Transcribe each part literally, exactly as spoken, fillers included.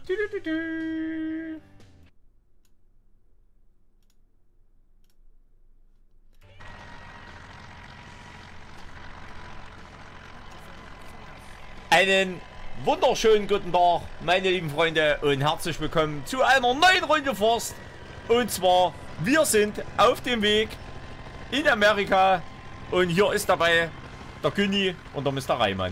Du, du, du, du. Einen wunderschönen guten Tag, meine lieben Freunde, und herzlich willkommen zu einer neuen Runde Forst. Und zwar, wir sind auf dem Weg in Amerika und hier ist dabei der Günni und der Mister Reimann.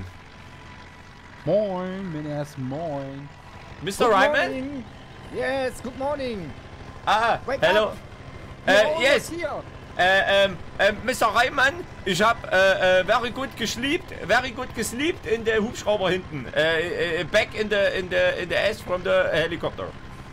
Moin, Männers, moin. Mister Reimann? Yes, good morning. Ah, Wake hello. up. Äh, yes. Here. Äh, ähm, äh, Mister Reimann, ich hab, äh, äh, very good gesleept, very good gesleept in der Hubschrauber hinten. Äh, äh, back in the, in the, in the ass from the helicopter.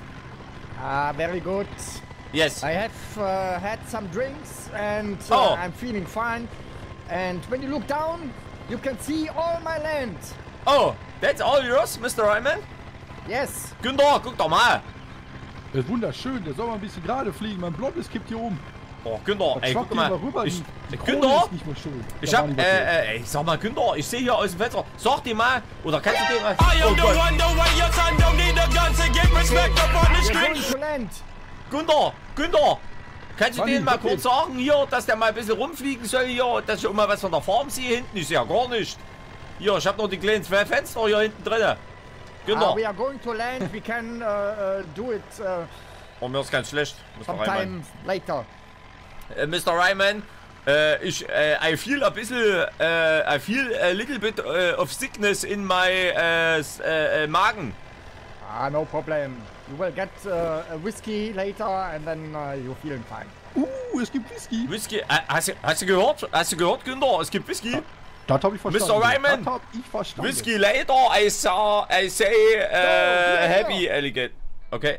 Ah, very good. Yes. I have uh, had some drinks and uh, Oh. I'm feeling fine. And when you look down, you can see all my land. Oh, that's all yours, Mister Reimann? Yes. Günther, guck doch mal. Das ist wunderschön, der soll mal ein bisschen gerade fliegen. Mein Blondes kippt hier um. Oh, Günther, Das ey, schwappt guck hier mal. mal rüber. Ich, die äh, Krone Günther, ist nicht mehr schön. ich Da hab, war nicht was los. äh, äh, ich sag mal, Günther, ich sehe hier aus dem Fenster. Sag dir mal, oder kannst du dir mal... I Oh am the Gott. one, the way your son don't need a gun to get respect up on the We're street. going to land. Günther, Günther, kannst du Manni, denen mal okay. kurz sagen hier, dass der mal ein bisschen rumfliegen soll hier, dass ich auch mal was von der Farm sehe hinten? Ich sehe ja gar nicht. Hier, ich hab noch die kleinen zwei Fenster hier hinten drin. Uh, Günther, we are going to land. We can uh, uh, do it uh, oh, mir ist ganz schlecht, Mister Reimann. sometime later. Äh, Mister Reimann, äh, ich, äh, I feel a bisschen, äh, I feel a little bit äh, of sickness in my äh, s- äh, äh, Magen. Ah, no problem. You will get uh, a whiskey later and then uh, you're feeling fine. Uh, es gibt Whisky. Whisky, äh, hast, du, hast du gehört? Hast du gehört, Günther? Es gibt Whisky. Das hab ich verstanden. Mister Reimann. Das hab ich verstanden. Whisky later, I saw, I say, äh, yeah, happy yeah. alligator. Okay.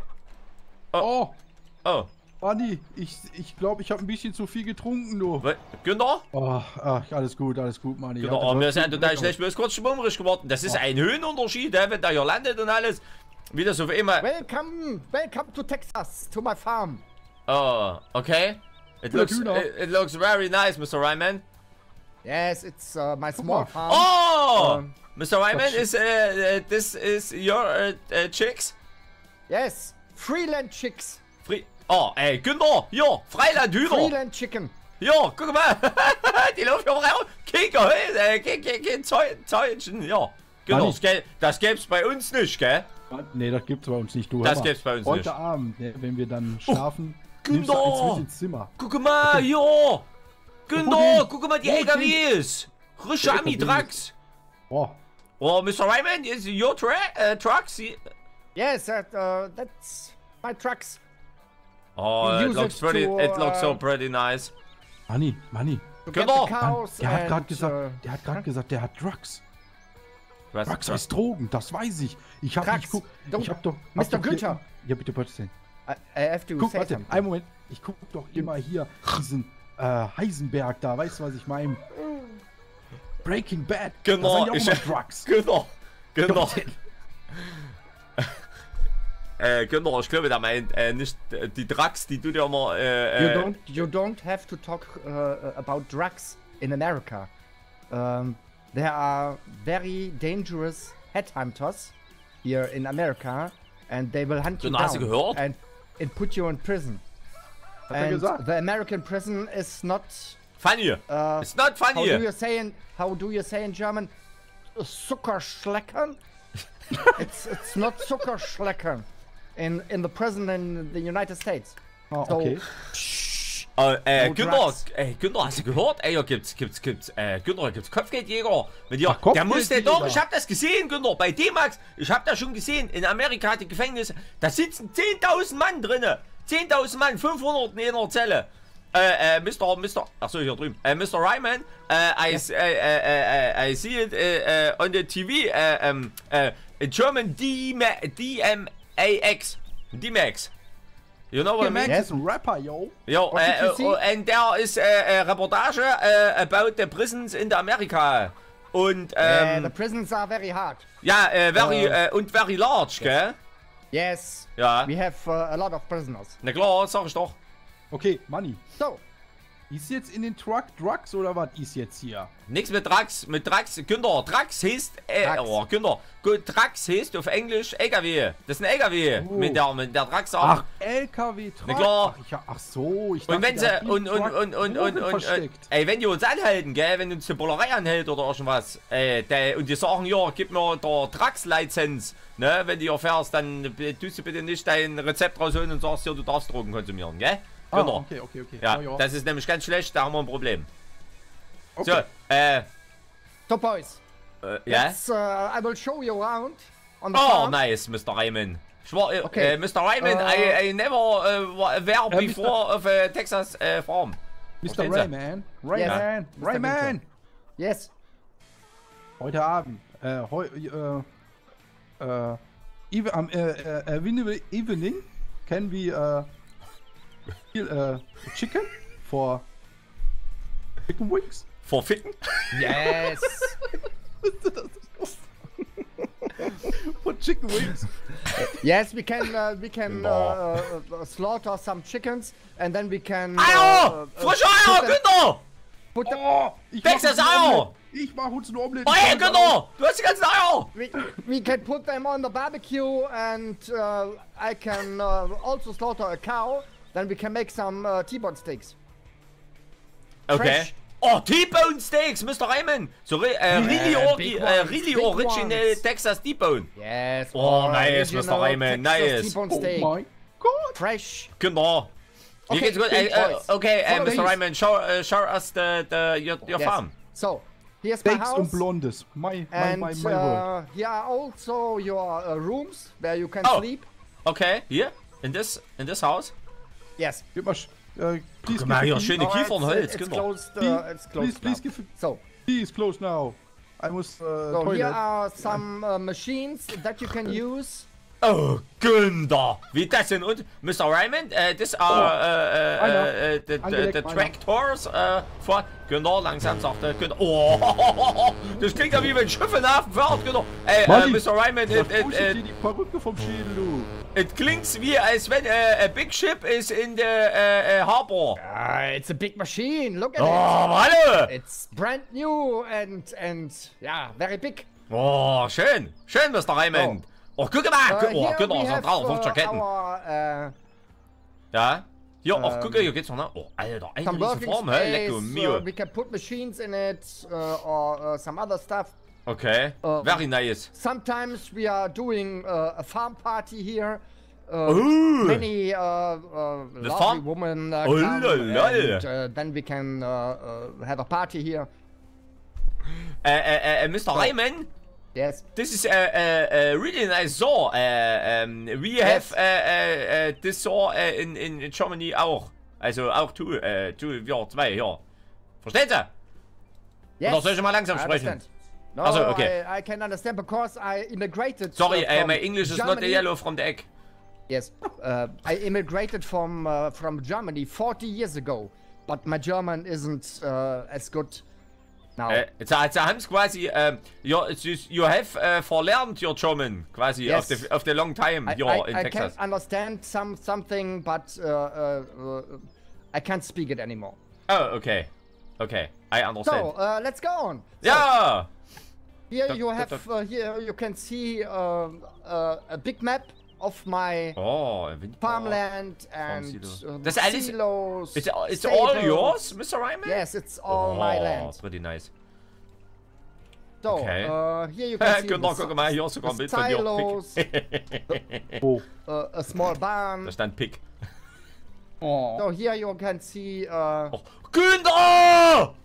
Oh, Oh, Manni, ich, ich glaube, ich habe ein bisschen zu viel getrunken, du. wa- Günther? Oh, ach, alles gut, alles gut, Manni. Günther, oh, wir sind total schlecht, wir sind kurz schwummrig geworden. Das ist ein Höhenunterschied, äh, wenn der hier landet und alles. Wie das auf einmal... Welcome, welcome to Texas, to my farm. Oh, okay. It looks, Hühner. it, it looks very nice, Mister Reimann. Yes, it's uh, my small mal. farm. Oh! Um, Mister Reimann, das- is, uh, uh, this is your uh, uh, chicks? Yes, Freeland chicks. Fri oh, ey, Günther, hier, Freilandhühner. Freeland chicken. Hier, guck mal. Die laufen hier raus. Kicker, äh, kein, kein, kein Zeu- Zeugen, ja. Günther, Manni. das, gä- das gäb's bei uns nicht, gell? Nee, das gibt's bei uns nicht, du. Das hör mal. gibt's bei uns Heute nicht. Abend, ne, wenn wir dann schlafen, nimmst du Günther. eins mit ins Zimmer. Guck mal, hier. Günther, Wohin? guck mal, die Wohin? L K Ws. Rische Die Ami-Trucks. Oh, Oh, Mister Reimann, is your tra uh, trucks? Yes, that, uh, that's my trucks. Oh, We it use looks it pretty, to, it looks so uh, pretty nice. Manni, Manni. To get Genau. the Mann, cows der hat and, gerade gesagt, uh, der hat gerade gesagt, der hat Drugs. Was, Drugs was? heißt Drogen, das weiß ich. Ich hab Drugs. nicht guck, Don't- ich hab doch. hab Mister doch hier- Günther. Ja, bitte, bitte. Sehen. I, I have to Guck, say warte, something. einen Moment. Ich guck doch immer hier diesen äh, Heisenberg da, weißt du, was ich meine? Breaking Bad. Genau, da sind ich- ja auch immer Drugs. Günther, Günther. Doch, Äh, Günther, ich glaube, der meint äh, nicht äh, die Drugs, die du dir immer. Äh, You äh, don't, you don't have to talk uh, about drugs in America. Um, there are very dangerous headhunters here in America, and they will hunt you Günther, hast du down gehört? and, and put you in prison. Hat er And gesagt? the American prison is not. funny. Uh, It's not how do funny. you say in how do you say in German? Zuckerschlecken. it's it's not Zuckerschlecken in in the prison in the United States. Ah, So, okay. Äh, äh, No Günther, drugs. ey, Günther, hast du gehört? Ey, hier gibt's, gibt's, gibt's, äh, Günther, gibt's Kopfgeldjäger. Mit dir. Ach, Der musste Kopfgeldjäger. doch, ich hab das gesehen, Günther, bei D-Max, ich hab das schon gesehen, in Amerika hat die Gefängnisse, da sitzen zehntausend Mann drinne. zehntausend Mann, fünfhundert in einer Zelle. Äh, äh, Mister, Mister, achso, hier drüben. Äh, Mister Reimann, äh, I, äh, äh, äh, I see it äh, äh, on the T V, äh, ähm, äh, German D M A X. D-Max. You know what I mean? Max ist ein Rapper, yo. Ja, What did äh, you see? äh, und der ist äh, äh, Reportage äh, about the prisons in der Amerika. Und, uh, ähm, the prisons are very hard. ja, äh, very, Äh, äh, und very large, gell? Yes. Ja. We have uh, a lot of prisoners. Na klar, sag ich doch. Okay, Manni. So, Ist jetzt in den Truck Drugs oder was ist jetzt hier? Nix mit Trucks, mit Trucks, Günther, Trucks heißt, äh, Trucks. oh, Günther, gut, Trucks heißt auf Englisch L K W. Das ist ein L K W, Oh. mit der, mit der Trucks Ach, auch. L K W-Truck. Na klar. Ach, ich, ach so, ich Und wenn sie, der hat und, im und, Truck und, und, und, Drogen und, und, versteckt. ey, wenn die uns anhalten, gell, wenn uns die Bullerei anhält oder irgendwas, äh, der, und die sagen, ja, gib mir der Trucks-Lizenz, ne, wenn du hier fährst, dann äh, tust du bitte nicht dein Rezept rausholen und sagst, ja, du darfst Drogen konsumieren, gell? Ah, Genau. okay, okay, okay. Ja, Ja, ja. das ist nämlich ganz schlecht, da haben wir ein Problem. Okay. So, äh, So, boys. äh ja? Let's, uh, I will show you around on the Oh, farm. nice, Mister Raymond. Ich war, äh, Okay. äh, Mister Raymond, Äh, I, I never uh, were Äh, Mister before of a Texas äh, farm. Mister Verstehen Sie? Rayman. Rayman. Mister Rayman. Yes. Heute Abend. Äh, heu, äh, äh, even, am äh, äh, äh, evening can we äh, kill, äh, chicken for chicken wings? Vorficken? Yes. For chicken wings. Yes, we can uh, we can No. uh, uh, slaughter some chickens and then we can. Eier! Frische Eier, put them- Günther! put them- Oh, ich Texas mach uns ein Eier! Omelett. Ich mach uns ein Omelett. Oh, hey, Günther! Du hast die ganzen Eier! we, we can put them on the barbecue and uh, I can uh, also slaughter a cow. Then we can make some uh, T-bone steaks. Okay. Fresh. Oh, T-Bone Steaks, Mister Raymond! So, re- äh, really, Äh, or big äh, ones, really big original ones. Texas T-Bone. Yes. Oh, nice, original Mister Raymond, Texas nice. T-bone Oh steak. mein Gott. Fresh. Günther. Hier Okay, geht's gut. big Äh, äh, boys. okay, äh, Follow Mister me. Raymond, show, uh, show us the, the, your, your Yes. farm. So, here's my Steaks und house. Blondes. My, my, And my, my world. uh, here are also your uh, rooms where you can Oh. sleep. Okay, hier, in this, in this house. Yes. Gib mal, sch- äh, please Guck mal give hier, me- schöne Oh, Kiefernholz, it's, it's Günther. closed. Uh, Please, it's please, closed please now. give. So, Please close now. I must uh, so toilet. here are some uh, machines that you can use. Oh, Günther! Wie das denn? Und, Mister Raymond, äh, das are, Oh. äh, Einer. äh, äh, the, the, Angelegt, the einer. Tractors, äh, von, Günther, langsam sagt er, Günther, oh, das klingt ja wie wenn Schiffe in den Hafen fährt, Günther. Ey, äh, Manni, Mister Raymond, Da it, it, pushet dir it, die Perücke vom Schädel, du. it klingt wie, als wenn, äh, a big ship is in the, äh, äh, harbor. Uh, it's a big machine. Look at Oh, it. hallo! It's brand new and and yeah, very big. Oh, schön, schön, Mister Raymond. Oh, guck mal, Uh, gu- oh, here Günther, we das sind have dreihundertfünfzig uh, Ketten. our uh, Ja? Hier, ach, Ähm, guck, hier geht's noch, ne? Oh, Alter, eine some riesen working Form, hä? space. Lecco Uh, mio. we can put machines in it uh, or uh, some other stuff. Okay, Ähm, very nice. Sometimes we are doing uh, a farm party here. Uh, Ooh. Many uh, uh, lovely farm- women uh, Oh, come lol. and uh, then we can uh, uh, have a party here. Äh, äh, äh, Mister Raymond? Yes. This is a, a, a really nice saw. Uh, um, we have uh, uh, uh, this saw uh, in, in Germany auch. Also auch tu, uh, tu, wir zwei, ja. Verstehen Sie? Yes. Oder soll ich mal langsam I sprechen? understand. No, Also, okay. I, I can understand because I immigrated. Sorry, uh, uh, from my English is not the Germany. yellow from the egg. Yes, uh, I immigrated from uh, from Germany forty years ago, but my German isn't uh, as good now. Äh, jetzt, jetzt haben Sie quasi, ähm, you, you have äh, verlernt your German, quasi, Yes. auf the, auf the long time, I, hier I, in I Texas. can understand some something, but uh, uh, uh, I can't speak it anymore. Oh, okay. Okay, I understand. So uh, let's go on. So, Ja! here Doc, you doc, have doc. uh, here you can see um, uh, a big map of my Oh, ein Wind- farmland and Farmsilo. uh, Das alles- silos. It's, it's all stables. yours, Mister Ryman? Yes, it's all my land. Pretty nice. So, Okay. uh, here you can see Genau, the guck mal, hier ist sogar ein the Bild von dir. silos, Pick. Oh. uh, a small barn. Da stand Pick. Oh. So here you can see uh, Oh. Günther!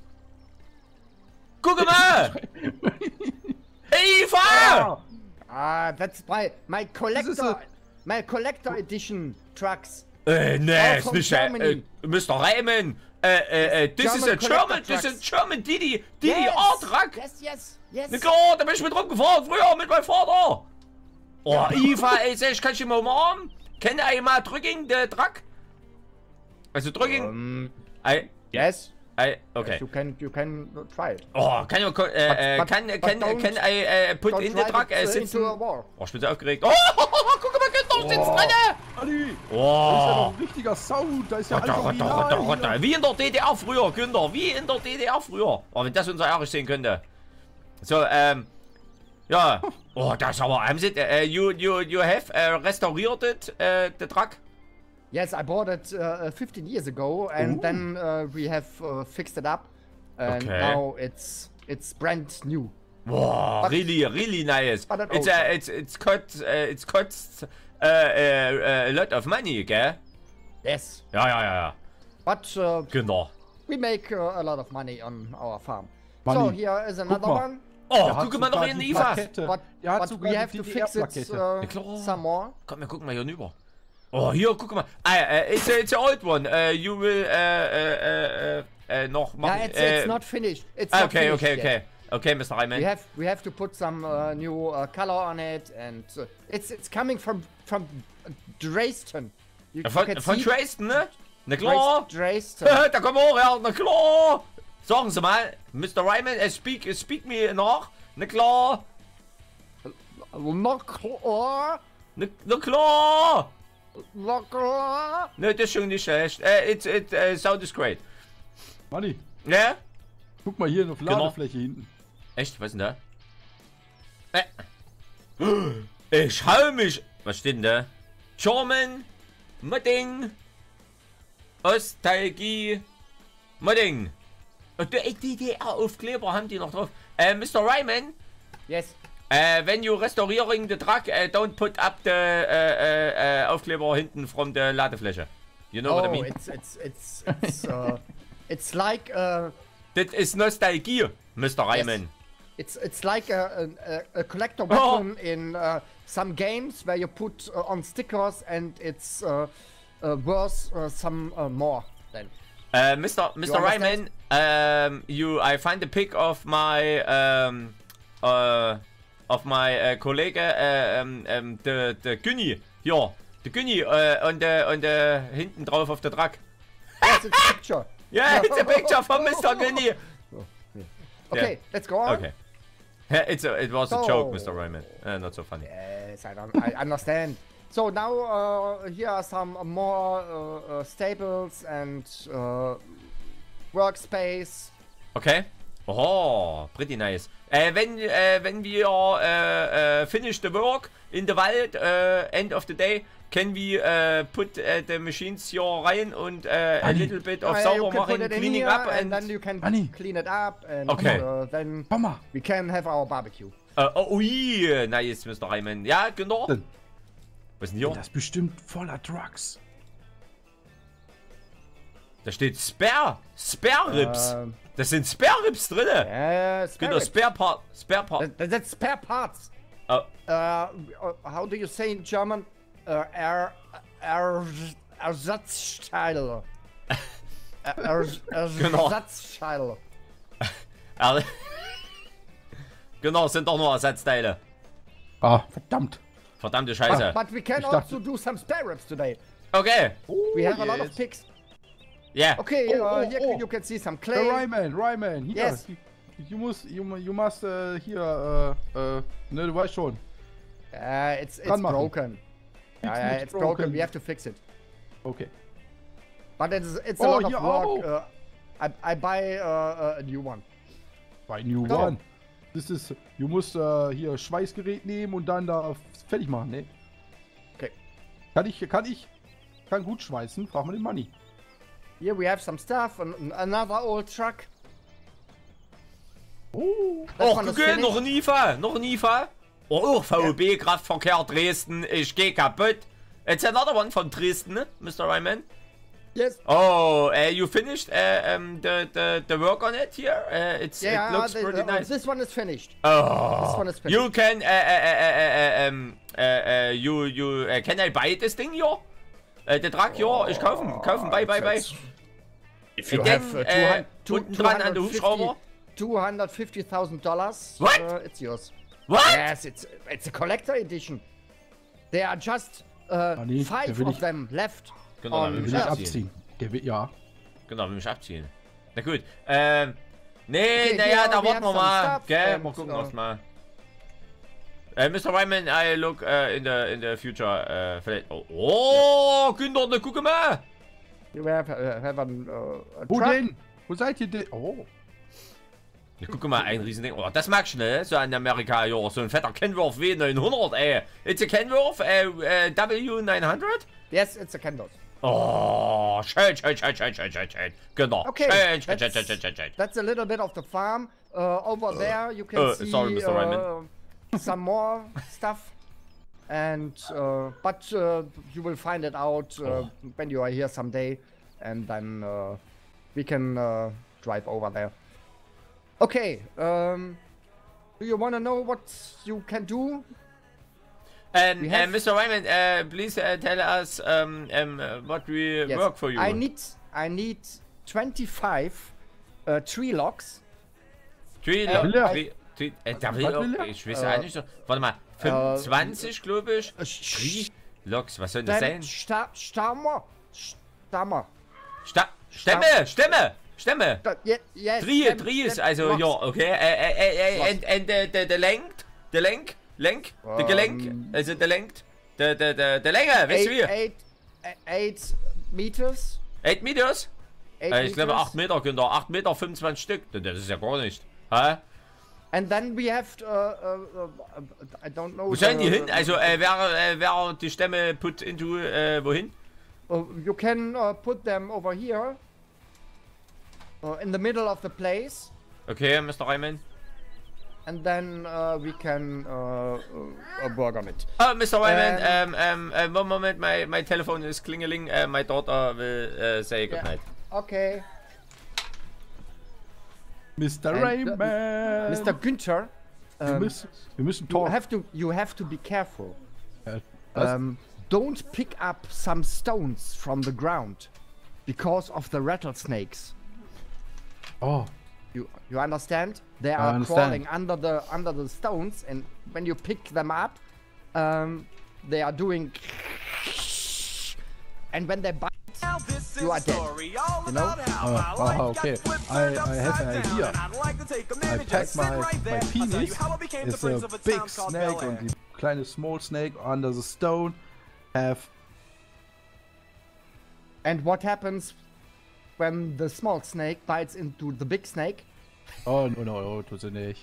Guck mal! Eva! ah that's my my is collector a- my collector edition trucks. Äh, nee, Oh, ist from nicht, äh, Germany. äh, Mister Ryman. Äh, äh, äh, this is a German German, collector this is trucks. German Didi, Didi R-Truck. Yes, yes, yes. Na klar, da bin ich mit rumgefahren, früher mit meinem Vater. Oh, Eva, ey, sag ich, kann ich ihn mal umarmen? Kann er mal drücken, der Truck? Also drücken? Um, Ei, yes. ei, okay. You can you can try it. Oh, kann ich, äh, äh, But- kann, but kann, don't- kann I, äh, put Don't in the drive truck, it, äh, uh, sitzen? into a wall. Oh, ich bin so aufgeregt. Oh, guck mal, Günther, sitzt drinne! Manni, Oh. da ist ja noch ein richtiger Sound. Da ist ja alles Rotter, Rotter, Rotter, original. Rotter. Wie in der D D R früher, Günther. Wie in der D D R früher. Oh, wenn das unser Erich sehen könnte. So, ähm. Ja. Oh, das ist aber. Haben Sie, uh, you, you, you have uh, restauriert uh, the truck? Yes, I bought it uh, fifteen years ago, and Ooh. then uh, we have uh, fixed it up, and Okay. now it's it's brand new. Wow, But- really, really nice. but an It's old uh, one. it's it's cost uh, it's costs uh, uh, a lot of money, gell? Yes, Ja, ja, ja, ja. but uh, Genau. we make uh, a lot of money on our farm. Money. So here is another mal. one, Oh, Der hat guck mal noch sogar in die die Eva. Plakette. but, Der hat but sogar we die have to fix it D D R-Plakette. uh, Ja, klar. some more. Komm, wir gucken mal hier rüber. Oh, hier, guck mal. Ah, uh, it's, a, it's an old one. Uh, you will uh, uh, uh, uh, noch machen. Yeah, it's, uh, it's not finished. It's ah, not okay, finished okay, yet. okay. Okay, Mister Reimann. We have we have to put some uh, new uh, color on it, and uh, it's it's coming from from Dresden. You, you Von, can von see Dresden, ne? Na klar. Dresden. Da kommen wir auch her. Na klar. Sagen Sie mal, Mister Reimann, uh, speak, speak me nach. Na klar. Na klar, Na, na klar. na klar. Ne, das ist schon nicht schlecht. Uh, it's, it uh, sound is great. Manni, Ne? guck mal hier auf Genau. Ladefläche hinten. Echt? Was ist denn da? Äh. Ich hau mich. Was steht denn da? German Modding Ostalgie Modding. Und die D D R-Aufkleber haben die noch drauf. Äh, Mister Reimann, Yes. äh, when you restoring the truck, äh, don't put up the äh, äh, Aufkleber hinten from the Ladefläche. You know what I Oh, mean? it's it's it's it's uh, it's like uh, Das ist Nostalgie, Mister Reimann. it's it's like a a, a collector Oh. weapon in uh, some games where you put uh, on stickers, and it's uh, uh, worth uh, some uh, more then. Uh, Mister Mister You Reimann, um, you, I find a pic of my, um, uh, of my uh, colleague, uh, um, um, the, the Günni, hier, the Günni, uh, on the, on the, hinten drauf auf der Truck. Yes, it's a picture. Yeah, it's a picture from Mister Günni. Okay, Yeah. let's go on. Okay. Yeah, it's a, it was a So- joke, Mister Reimann. Uh, not so funny. Yes, I don't. I understand. So now uh, here are some more uh, uh, stables and uh, workspace. Okay. Oh, pretty nice. Äh, wenn, äh, wenn wir äh, äh, finish the work in the Wald, äh, end of the day, can we äh, put äh, the machines here rein und äh, a Anni. little bit of Uh, sauber you can put machen, it in cleaning here, up and and... then you can Anni. clean it up, and Okay. uh, then Komm mal. we can have our barbecue. Äh, oh, ui, nice, Mister Reimann. Ja, genau. Denn Was ist denn hier? das ist bestimmt voller Drugs. Da steht Spare. Spare Ribs. Ähm. Das sind Spare Ribs drinne. Yes, spare, Genau, ribs. Spare Part. Spare Part. That- that's spare parts. Oh, Uh, uh, how do you say in German? Uh, er, er, Ersatzteile. Er, er, Genau. Ersatzteile. äh, genau, es sind doch nur Ersatzteile. Ah, verdammt. Verdammte Scheiße. But, but we can Ich dachte- also do some spare ribs today. Okay. We have a lot of yes. pigs. Yeah. Okay, Oh, uh, oh, here oh. you can see some Der clay. Ryman, Ryman, hier. Yes. You must, you, mu- you must äh, hier, äh, äh, ne, du weißt schon. Uh, it's it's Dran machen. broken. Fix Uh, it, it's broken. We have to fix it. Okay. But it's it's a Oh, lot of here, work. oh. Uh, I I buy uh, a new one. Bei New Genau. One. Das ist, du musst äh, hier Schweißgerät nehmen und dann da fertig machen, ne? Okay. Kann ich, kann ich, kann gut schweißen, frag mal den Money. Here we have some stuff and another old truck. Oh. That Och, one is guck, finished. noch ein I F A, noch ein I F A. Oh, V B, Kraftverkehr Dresden, ich geh kaputt. It's another one von Dresden, ne, Mister Ryman? Yes. Oh, uh, you finished uh, um, the, the, the work on it here? Uh, it's, Yeah, it looks the- pretty uh, nice. this one is finished. Oh, This one is finished. you can, uh, uh, uh, uh, um, uh, uh, you, you, uh, can I buy this thing here? Uh, the truck here, ich kaufen, kaufen, bye, bye, bye. If you Again, have uh, äh, two unten dran an der Hubschrauber. two hundred fifty thousand dollars. What? Uh, it's yours. What? Yes, it's it's a collector edition. There are just uh, Ah, nee, five der will of ich- them left. Genau, on will Will ich ich abziehen. abziehen. Der will, ja. Genau, will mich abziehen. Na gut, ähm, nee, Okay, naja, hier, da wir warten haben wir some mal. stuff Gell, and, mal gucken uh, erst mal. Uh, Mister Wyman, I look uh, in the in the future. Uh, vielleicht. Oh, oh, Günther, ne, guck mal. You have, uh, have an, uh, a Wo truck. denn? Wo seid ihr denn? Oh. Ja, guck mal, ein Riesending. Oh, das mag ich, ne? So in Amerika, ja. So ein fetter Kenworth W neunhundert, ey. It's a Kenworth äh, äh, W neunhundert? Yes, it's a Kenworth. Oh, schön, schön, schön, schön, schön, schön, schön. Genau. Okay, Schön, schön, schön, that's, schön, schön, schön, schön. that's a little bit of the farm. Uh, over there you can uh, see sorry, Mister uh, some more stuff. And, uh, but uh, you will find it out uh, Oh. when you are here someday. And then uh, we can uh, drive over there. Okay, um, do you want to know what you can do? Um, We uh, have- Mister Wyman, uh, please uh, tell us um, um, uh, what we Yes. work for you. I need, I need twenty-five uh, tree logs. Three, Äh, lo- will er? three, three, äh, da will Was er- will er? ich weiß Äh, auch nicht so. Warte mal, fünfundzwanzig, glaube ich. Äh, Three Loks, was soll das Dann sein? Sta Stammer. Stammer. Sta Stämme, Stämme, Stämme. Da, ye, yes, Three, them- three ist them also, logs. ja, okay. Äh, äh, äh, Logs. and and the, the, the length, the length, Lenk, the Gelenk, Ähm. also the length, the, the, the, the Länge, weißt du Eight, wie? eight, eight meters. eight Meters? Eight Äh, ich glaube meters. acht Meter, Günther, acht Meter fünfundzwanzig Stück. Das ist ja gar nicht. Hä? And then we have, uh, uh, uh, I don't know. Wo sollen die the- hin? Also, äh, wer, äh, wer die Stämme put into, äh, wohin? Uh, you can uh, put them over here. Uh, in the middle of the place. Okay, Mister Reimann. And then uh, we can uh, uh, uh, work on it. Oh, Mister Wyman, Ähm. um, um, uh, one moment, my, my telephone is klingeling. Uh, my daughter will uh, say good Yeah. night. Okay. Mister And, uh, Rayman. Mister Günther, Wir um, müssen, wir müssen you talk. have to you have to be careful. Äh, was? Um, don't pick up some stones from the ground because of the rattlesnakes. Oh, You you understand? They I are understand. crawling under the under the stones, and when you pick them up, um, they are doing. And when they bite, you are dead. You know? Ah, ah, okay. I, I have an idea. I pack my, my penis. It's a big snake and the kleine small snake under the stone have. And what happens when the small snake bites into the big snake? Oh, no, no, no, tut sie nicht.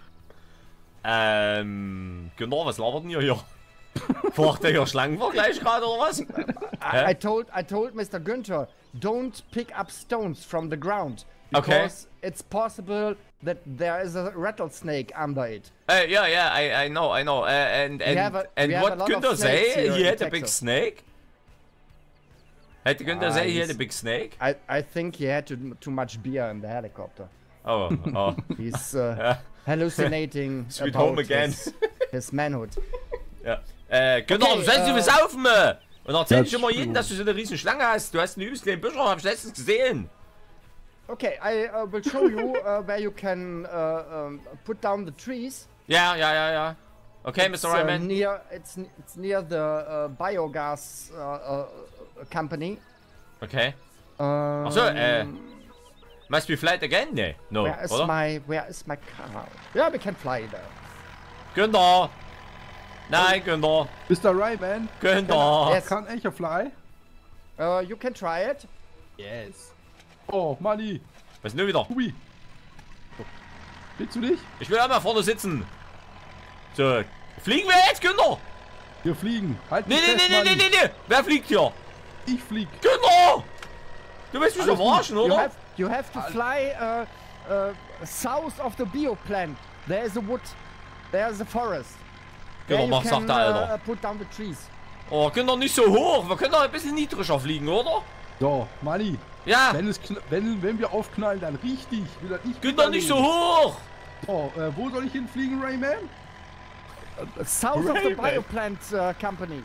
Ähm, genau, was labert denn ihr hier? Fragt ihr hier Schlangenvergleich gerade oder was? Hä? I, I told I told Mister Günther, don't pick up stones from the ground Okay. because it's possible that there is a rattlesnake under it. Uh, yeah, yeah, I, I know, I know. Uh, and and, have a- and we have what a lot of Günther snakes say? here He in had a big Texas. snake? Had Günther Ah, say he had a he's- big snake? I, I think he had too, too much beer in the helicopter. Oh, oh. He's uh, Ja. hallucinating Sweet about home again. His, his manhood. Ja. Äh, Günther, Okay, du sollst äh, du besaufen, äh. Und erzähl Ja, nicht immer jeden, dass du so eine riesen Schlange hast. Du hast einen übelst kleinen Büscher, hab ich letztens gesehen. Okay, I uh, will show you uh, where you can uh, um, put down the trees. Ja, ja, ja, ja. Okay, It's, Mister uh, Ryman. near it's it's near the uh, biogas uh, uh, company. Okay. Um, Ach so, äh. Must we fly it again? Nee, no, Where is oder? my where is my car? Yeah, we can fly there. Günther! Nein, Günther! Mister Rayman, Günther! Yes. kann ich fly? Uh, you can try it. Yes. Oh, Manni, Was ist denn wieder? Hubi. So. Willst du nicht? Ich will auch mal vorne sitzen. So. Fliegen wir jetzt, Günther? Wir fliegen. Halt Nee, mich nee, nee, fest, nee, nee, Manni. nee, nee. Wer fliegt hier? Ich flieg. Günther! Du willst mich Alles doch verarschen, You oder? have you have to fly uh, uh, south of the bioplant. There is a wood. There is a forest. Günther, There you mach can sachte, Alter. uh, put down the trees. Oh, Günther, nicht so hoch. Wir können doch ein bisschen niedriger fliegen, oder? So, Manni, Ja. wenn, es kn- wenn, wenn wir aufknallen, dann richtig. Will das nicht Günther, nicht so runtergehen. hoch. So, äh, wo soll ich hinfliegen, Rayman? South of the Right, right. bioplant uh, company.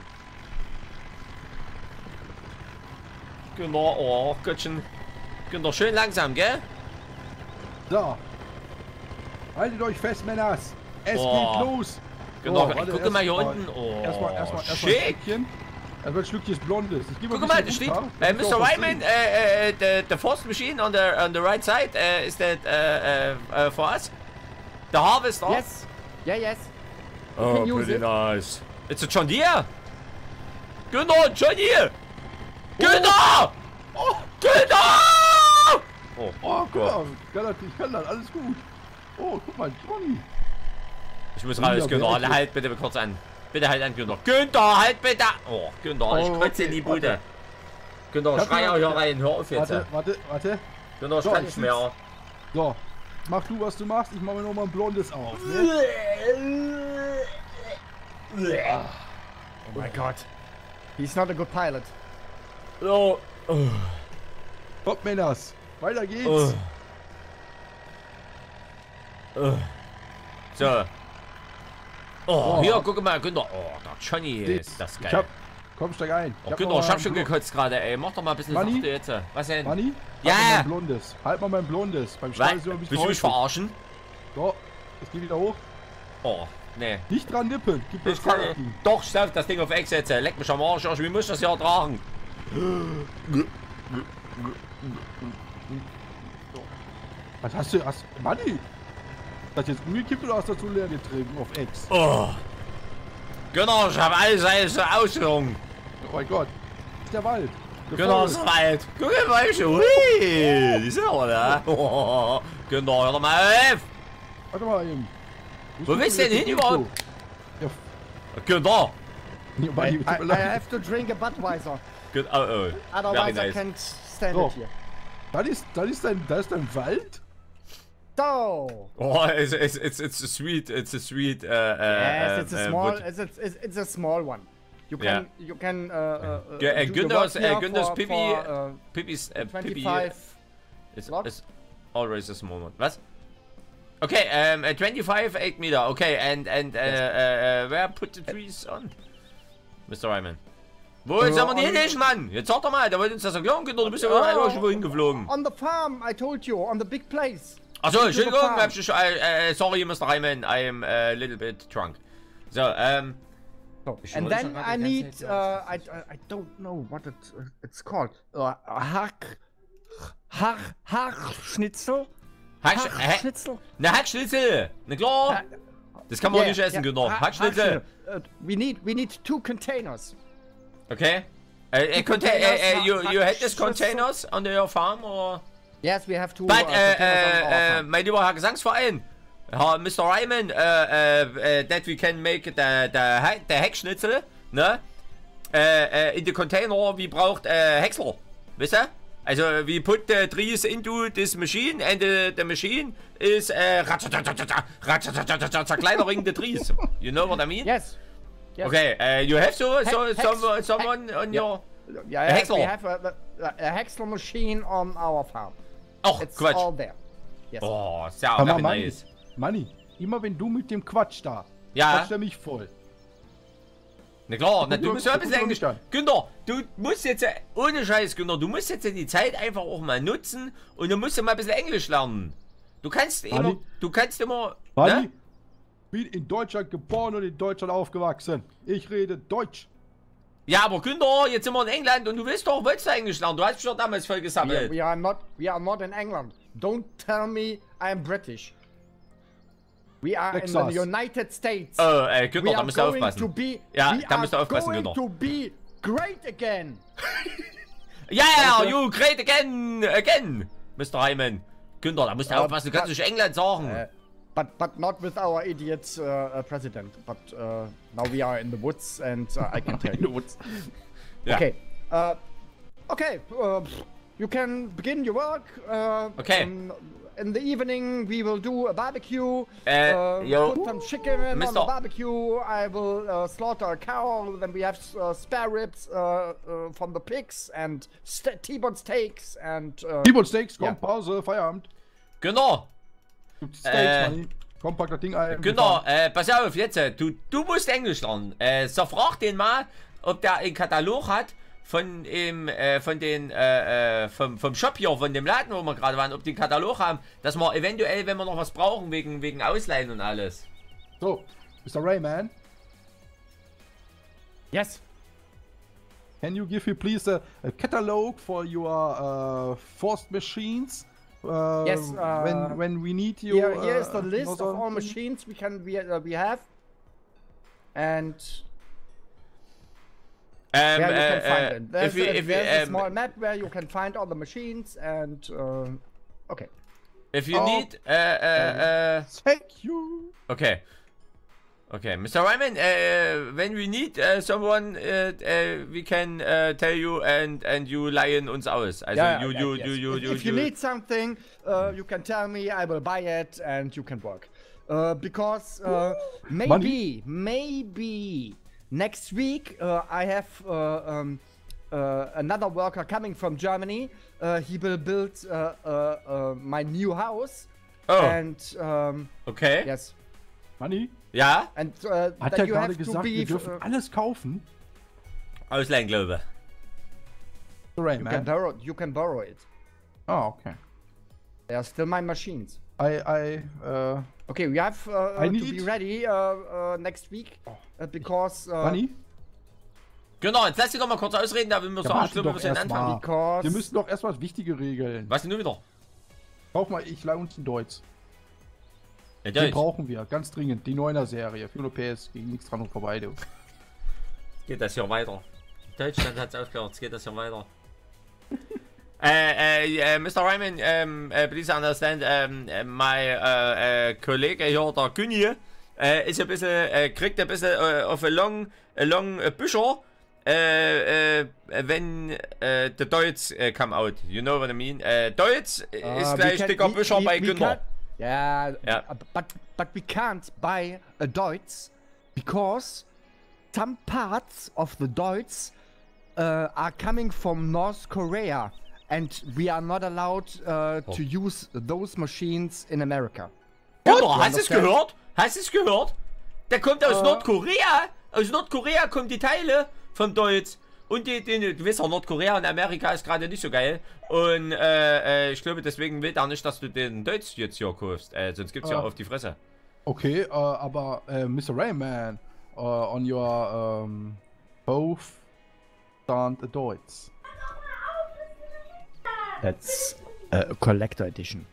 Günther, oh Gottchen. Günther, schön langsam, gell? So. Haltet euch fest, Männers. Es Oh. geht los. Günther, So, ich warte, gucke mal hier erst unten. Oh, Erstmal, erstmal, erstmal ein schick. Stückchen. Erstmal ein Stückchen Blondes. Ich geh Guck ein mal, da bisschen steht, runter, äh, damit wir Mister auch was Ryman, sehen. äh, äh, the, the first machine on the on the right side, uh, is that uh, uh, uh, for us? The harvester? Yes. Yeah. Yes. Oh, can use pretty it. nice. It's a John Deere. Günther, John Deere. Günther! Oh, Günther! Oh, Oh, guck Gott. mal, ich kann, das, ich kann das, alles gut. Oh, guck mal, Johnny. Ich muss Ja, raus, Günther. wirklich. Halt bitte kurz an. Bitte halt an, Günther. Günther, halt bitte! Oh, Günther, ich Oh, kotze in okay, die Bude. warte. Günther, Ich hab schrei auch wieder- hier rein. Hör auf jetzt. Warte, warte, warte. Günther, ich So, kann ich nicht mehr. So, mach du, was du machst. Ich mach mir noch mal ein blondes auf. Ne? Oh my god. He's not a good pilot. So. Oh. Kommt, Männers. Weiter geht's. Oh. Oh. So. Oh, Oh. hier, guck mal, Günther. Oh, der Johnny ist das Ich geil. hab, komm, steig ein. Oh, hab Günther, noch ich mal hab schon ein Blo- gekotzt gerade, ey. Mach doch mal ein bisschen Manni? sachte jetzt. Was denn? Manni? Ja. Halt mal mein blondes. Halt mal mein blondes. Beim Was? Stall ist immer ein bisschen Willst du mich häufig. verarschen? So, es geht wieder hoch. Oh, nee. Nicht dran nippeln. Gib mir Ich kann Zeit. doch, ich darf das Ding auf Ex setzen. Leck mich am Arsch, Arsch. Wie muss ich das hier ertragen? Was hast du? Hast, Manni! Hast du jetzt umgekippt oder hast du dazu leer getrunken auf Ex? Oh. Günther, ich hab alles, alles zur Ausführung. Oh mein Gott. Das ist der Wald. Der Günther Forest. ist weit. Guck mal, schon. Hui. Die sind aber da. Oh. Günther, hör doch mal auf. Warte mal eben. Wo willst du denn hin überhaupt? Ja, Günther. nee, I, Manni, tut mir I, I leid. have to drink a Budweiser. Günther, oh, oh. Very Otherwise I nice. can't stand So. it here. Das ist, das ist dein, das ist dein Wald? So. Oh, it's, it's, it's, it's a sweet, it's a sweet, uh, uh, Yes, it's uh, a uh, small. wood. It's, a, it's, it's a small one. You Yeah. can you can uh, uh, uh, Ge- uh, do the Günther's, work here uh, Günther's for- Pippi, for, uh, Pippi's, uh, Pippi twenty-five. is, blocks? is always a small one. Was? Okay, um, uh, twenty-five, eight meter. Okay, and, and, uh, uh, uh, where put the trees on? Mister Ryman. Wo Äh, sind wir denn on- hin, Mann? Jetzt sag doch mal, da wollt uns das erklären, Günther, du bist ja einfach schon wohin geflogen. On the farm, I told you, on the big place. Achso, to the Entschuldigung, farm. hab ich schon, äh, äh, sorry, Mister Ryman, I'm a little bit drunk. So, ähm, So, Ich and wollte then schon gerade I die need, ganze uh, Zeit I, I I don't know what it, uh, it's called. Uh, Hack, Hack, Hackschnitzel? Hack, Hack, Hackschnitzel? ne Hackschnitzel, na klar. Das kann man auch nicht essen, Günther. Ha- Hackschnitzel. Uh, we need, we need two containers. Okay. Uh, uh, contain, uh, containers, uh, you, ha- you had Hackschnitzel. this containers on your farm, or? Yes, we have two But, uh, äh, containers on our äh, äh, farm. mein lieber Herr Gesangsverein, Herr Mister Ryman, äh, äh, äh, that we can make the, the, Ha- the Heckschnitzel, ne? Äh, äh, in the container, we braucht, äh, Häcksler, wisst ihr? Also, we put the trees into this machine, and the, the machine is, äh, zerkleinering the trees. You know what I mean? Yes. Yes. Okay, uh, you have so, so Hex- some, hex- someone on yeah. your... Yeah, A yes, we Häcksler. have a, a, a Häcksler machine on our farm. Ach, It's Quatsch. all there. Yes. Oh, sehr, Aber very Manni, nice. Manni, immer wenn du mit dem Quatsch da, Ja. quatscht er mich voll. Na klar, na, Guck du mal- musst ja ein guck bisschen mal Englisch. mich an. Günther, du musst jetzt, äh, ohne Scheiß, Günther, du musst jetzt die Zeit einfach auch mal nutzen und du musst ja mal ein bisschen Englisch lernen. Du kannst immer, Manni. du kannst immer, Manni, ne? bin in Deutschland geboren und in Deutschland aufgewachsen. Ich rede Deutsch. Ja, aber Günther, jetzt sind wir in England und du willst doch, wolltest du Englisch lernen? Du hast mich doch damals voll We, gesammelt. we are not. We are not in England. Don't tell me I'm British. We are in Texas. the United States. Oh, äh, Günther, we da are musst du going to aufpassen. be. Ja, we da musst du are aufpassen, going Günther. to be great again. Yeah, you great again, again, Mister Hyman. Günther, da musst du Ja, aufpassen, du kannst but- nicht England sagen. Uh, but but not with our idiot uh, uh, president. But uh, now we are in the woods, and uh, I can tell you. Ja. Okay. Uh, okay. Uh, you can begin your work. Uh, Okay. In, in the evening, we will do a barbecue. Uh, yo. Put some chicken on Mister the barbecue. I will uh, slaughter a cow. Then we have uh, spare ribs uh, uh, from the pigs and st T-bone steaks and. Uh, T-Bone Steaks, komm, Ja. Pause, Feierabend. Günther, Gibt's Steaks, Äh, Manni. Komm, pack das Ding ein. Günther, äh, pass auf, jetzt, äh, du, du musst Englisch lernen. Äh, so frag den mal, ob der einen Katalog hat von dem, äh, von den, äh, äh, vom, vom Shop hier, von dem Laden, wo wir gerade waren, ob die einen Katalog haben, dass wir eventuell, wenn wir noch was brauchen, wegen, wegen Ausleihen und alles. So, Mister Rayman, yes. can you give me please a, a catalog for your uh, forced machines? Uh, Yes, uh, when when we need you. Here, here is uh, the list of another all thing? machines we can we, uh, we have. and Um, where you uh, can find uh, it. There's, if we, a, if we, there's a um, small map where you can find all the machines and uh, okay. if you Oh. need, uh, uh, uh, Thank you. okay. Okay, Mister Ryman, uh, when we need uh, someone, uh, uh, we can uh, tell you and and you leihen uns aus. Also Yeah, you, yeah, you, yes. you, you, if, you, if you need something, uh, you can tell me. I will buy it, and you can work. Uh, because uh, maybe, maybe next week uh, I have uh, um, uh, another worker coming from Germany. Uh, he will build uh, uh, uh, my new house. Oh. And um, Okay. yes, Manni, Ja, and uh, hat that er you gerade have to gesagt, be. wir dürfen uh, alles kaufen? ausleihen, glaube Right, you man. can borrow. You can borrow it. Oh, okay. They are still my machines. I, I, uh, Okay, we have uh, I to need- be ready uh, uh, next week uh, because uh, Manni, Genau, jetzt lass dich doch mal kurz ausreden, da will man Ja, sagen, warte stimmt, wir doch müssen erst anfangen. mal. because wir müssen doch erstmal wichtige Regeln. Was denn nun wieder? Kauf mal, ich leih uns ein Deutsch. Ja, Den Deutsch. brauchen wir, ganz dringend. Die Neuner-Serie. vierhundert P S, ging nichts dran und vorbei, du. Geht das hier weiter? Deutschland hat es aufgehört, jetzt geht das hier weiter. äh, äh, Mister Ryman, um, uh, please understand, um, uh, my uh, uh, Kollege hier, der Günni, uh, ist ein bisschen, uh, kriegt ein bisschen uh, auf a long, a long uh, Bücher, uh, uh, wenn uh, the Deutsch uh, come out. You know what I mean? Uh, Deutsch uh, ist we gleich can- dicker we- Bücher we- bei we Günner. can't- Yeah, Yeah. uh, but but we can't buy a Deutz because some parts of the Deutz uh, are coming from North Korea, and we are not allowed uh, to use those machines in America. Günner, hast du es understand? gehört? Hast du es gehört? Der kommt aus Äh. Nordkorea. Aus Nordkorea kommen die Teile vom Deutsch. Und die, die, du weißt ja, Nordkorea und Amerika ist gerade nicht so geil. Und äh, äh, ich glaube, deswegen will er nicht, dass du den Deutsch jetzt hier kaufst. Äh, sonst gibt's ja Ah. auf die Fresse. Okay, äh, aber äh, Mister Rayman, äh, on your um, both stand a Deutsch. That's a collector edition.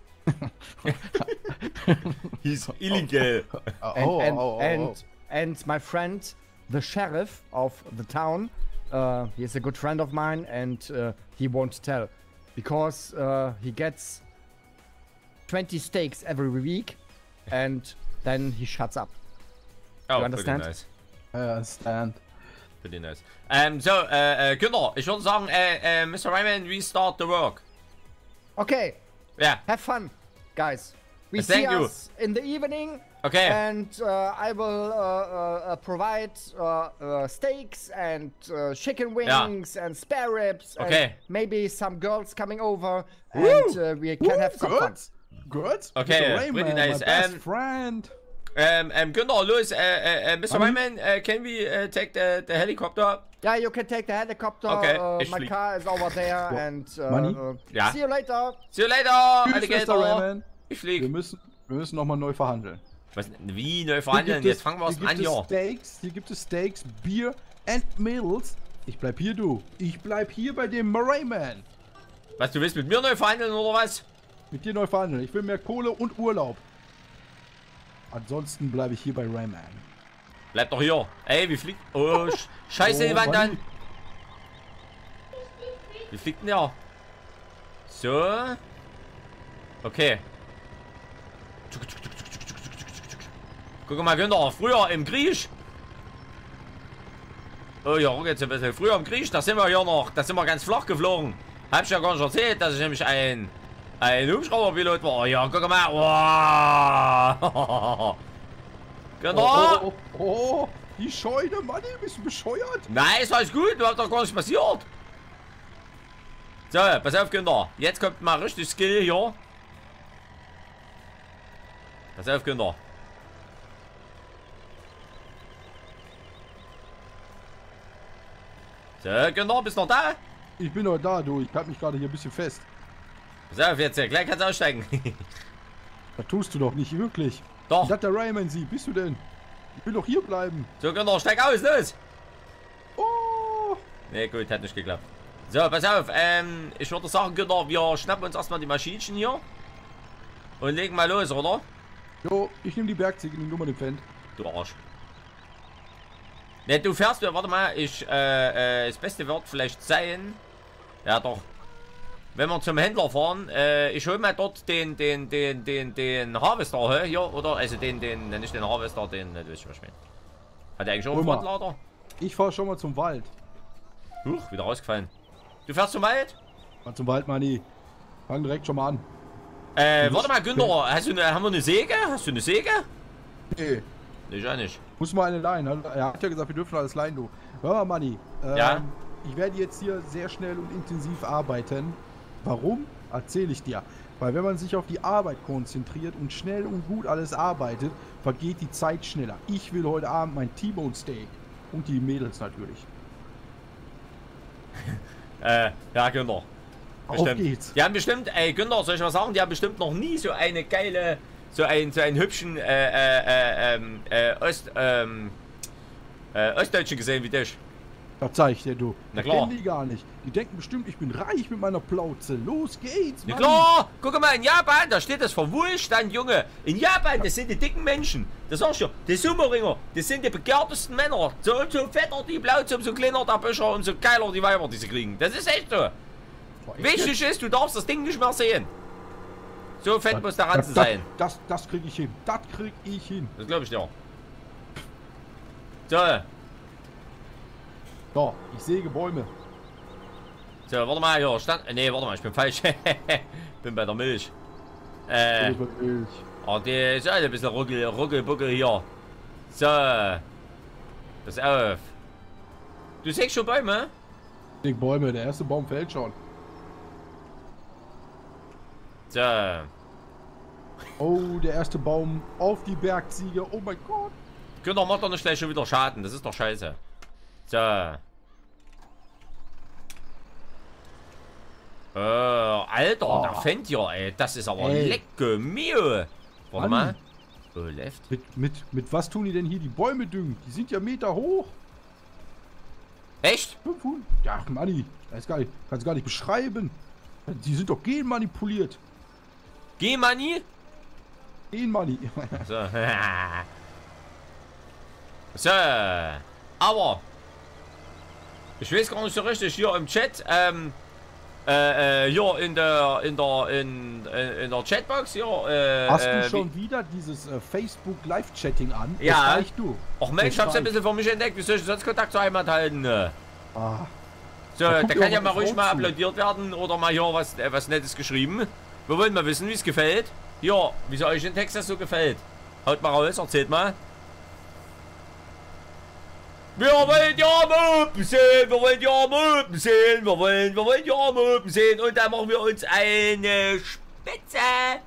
He's illegal. Uh, And oh, and, oh, oh, and, oh. and my friend, the sheriff of the town, uh, he is a good friend of mine, and uh, he won't tell because uh, he gets twenty steaks every week, and then he shuts up. Oh, You understand? pretty nice. I understand. Pretty nice. Ähm, so, äh, äh, Günner, ich würde sagen, äh, äh, Mister Ryman, we start the work. Okay, Ja, have fun, guys. We Thank see you. us in the evening, okay. and uh, I will uh, uh, uh, provide uh, uh, steaks and uh, chicken wings and spare ribs. Okay. And maybe some girls coming over, Woo! and uh, we can have some fun. Good. Good. Okay, Mister pretty Rayman, nice. my best Um, friend. Ähm, ähm, Günner, los, äh, äh, äh, Mister Manni? Ryman, äh, can we uh, take the, the helicopter? Yeah, you can take the helicopter. Okay, uh, ich my flieg. car is over there, So, and uh, Manni? uh, Ja. see you later. See you later, Tschüss, Mister Alligator. Rayman. Ich Wir flieg. müssen, wir müssen nochmal neu verhandeln. Was, wie neu Hier verhandeln? gibt es- Jetzt fangen wir hier erst gibt an, es ja. Steaks, hier gibt es Steaks, Bier and Meals. Ich bleib hier, du. Ich bleib hier bei dem Rayman. Was, du willst mit mir neu verhandeln oder was? Mit dir neu verhandeln. Ich will mehr Kohle und Urlaub. Ansonsten bleibe ich hier bei Rayman. Bleib doch hier. Ey, wie fliegt... Oh, Sch Scheiße, Oh, die Wand Manni. an. Wie fliegt denn der? So. Okay. Guck mal, Günther, früher im Krieg. Oh ja, jetzt ein bisschen. Früher im Krieg, da sind wir hier noch, da sind wir ganz flach geflogen. Hab ich ja gar nicht erzählt, dass ich nämlich ein, ein Hubschrauberpilot war. Ja, guck mal. Wow. Günther. Oh, oh, oh, die Scheune, Manni, bist du bescheuert? Nein, ist alles gut, du hast doch gar nichts passiert. So, pass auf, Günther. Jetzt kommt mal richtig Skill hier. Pass auf, Günther. So, Günther, bist du noch da? Ich bin noch da, du. Ich halte mich gerade hier ein bisschen fest. Pass auf, jetzt, gleich kannst du aussteigen. Das tust du doch nicht wirklich. Doch. Das der Rayman sie. Bist du denn? Ich will doch hier bleiben. So, Günther, steig aus, los. Oh. Ne, gut, hat nicht geklappt. So, pass auf, ähm, ich würde sagen, Günther, wir schnappen uns erstmal die Maschinchen hier. Und legen mal los, oder? Jo, ich nehme die Bergziege, nimm du mal den Fendt. Du Arsch. Ne, du fährst, warte mal, ich, äh, äh, das Beste wird vielleicht sein, ja doch, wenn wir zum Händler fahren, äh, ich hol mal dort den, den, den, den, den Harvester, hä, hier, oder, also den, den, nicht den Harvester, den, ne, du weißt, was ich meine. Hat der eigentlich auch einen Frontlader? Ich fahr schon mal zum Wald. Huch, wieder rausgefallen. Du fährst zum Wald? Mal zum Wald, Manni. Fang direkt schon mal an. Äh, warte mal, Günther, hast du eine, haben wir eine Säge? Hast du eine Säge? Nee. Ich auch nicht. Muss mal eine leihen. Er hat ja gesagt, wir dürfen alles leihen, du. Hör mal, Manni. Ähm, Ja? Ich werde jetzt hier sehr schnell und intensiv arbeiten. Warum? Erzähle ich dir. Weil wenn man sich auf die Arbeit konzentriert und schnell und gut alles arbeitet, vergeht die Zeit schneller. Ich will heute Abend mein T-Bone Steak. Und die Mädels natürlich. Äh, ja, Günther. Auf Bestimmt. geht's. Die haben bestimmt, ey, Günther, soll ich mal sagen, die haben bestimmt noch nie so eine geile, so einen, so einen hübschen, äh, äh, äh, ähm, äh, Ost, ähm, äh, Ostdeutschen gesehen wie dich. Das zeig ich dir, du. Na Das klar. kennen die gar nicht. Die denken bestimmt, ich bin reich mit meiner Plauze. Los geht's, Ja Mann. klar, guck mal, in Japan, da steht das für Wohlstand, Junge. In Japan, das sind die dicken Menschen. Das sag ich dir, die Sumo-Ringer, das sind die begehrtesten Männer. So und so fetter die Blauz, umso kleiner der Büscher, umso geiler die Weiber, die sie kriegen. Das ist echt so. Boah, echt Wichtig ist, du darfst das Ding nicht mehr sehen. So fett muss der Das, Ranzen das, sein. das, das krieg ich hin. Das krieg ich hin. Das glaube ich dir. So, So, ich säge Bäume. so, warte mal, hier, stand, nee, warte mal, ich bin falsch. Bin bei der Milch. Äh, Über Milch. oh, die ist alle ein bisschen ruckel, ruckelbuckel hier. So. Pass auf. Du sägst schon Bäume? Ich säge Bäume, der erste Baum fällt schon. So. Oh, der erste Baum auf die Bergziege. Oh mein Gott. Günther, mach doch nicht gleich schon wieder Schaden, das ist doch scheiße. So. Äh, Alter, Oh. der fängt ja, ey. Das ist aber Ey. lecke Mio. Warte Mann. mal. Oh, left. Mit, mit, mit was tun die denn hier die Bäume düngen? Die sind ja Meter hoch. Echt? fünfhundert. Ja, Manni. Das gar nicht, kannst gar nicht beschreiben. Die sind doch genmanipuliert. Geh, Manni. Gen, Manni. So. So. Aber. Ich weiß gar nicht so richtig hier im Chat. Ähm. Äh, äh, hier in der in der in, in, in der Chatbox hier. Äh, Hast äh, du schon wieder dieses äh, Facebook Live-Chatting an? Ja. Das reicht du. Och Mensch, ich Das hab's ein reicht. bisschen für mich entdeckt. Wie soll ich sonst Kontakt zu einem halten? äh? Ah, So, Da da guckt kann ja ja auch mal eine ruhig Frau mal zu. applaudiert werden oder mal hier was, äh, was Nettes geschrieben. Wir wollen mal wissen, wie es gefällt. Ja, wie soll euch den Text das so gefällt? Haut mal raus, erzählt mal. Wir wollen ja Möpen sehen, wir wollen ja Möpen sehen, wir wollen, wir wollen ja Möpen sehen und dann machen wir uns eine Spitze.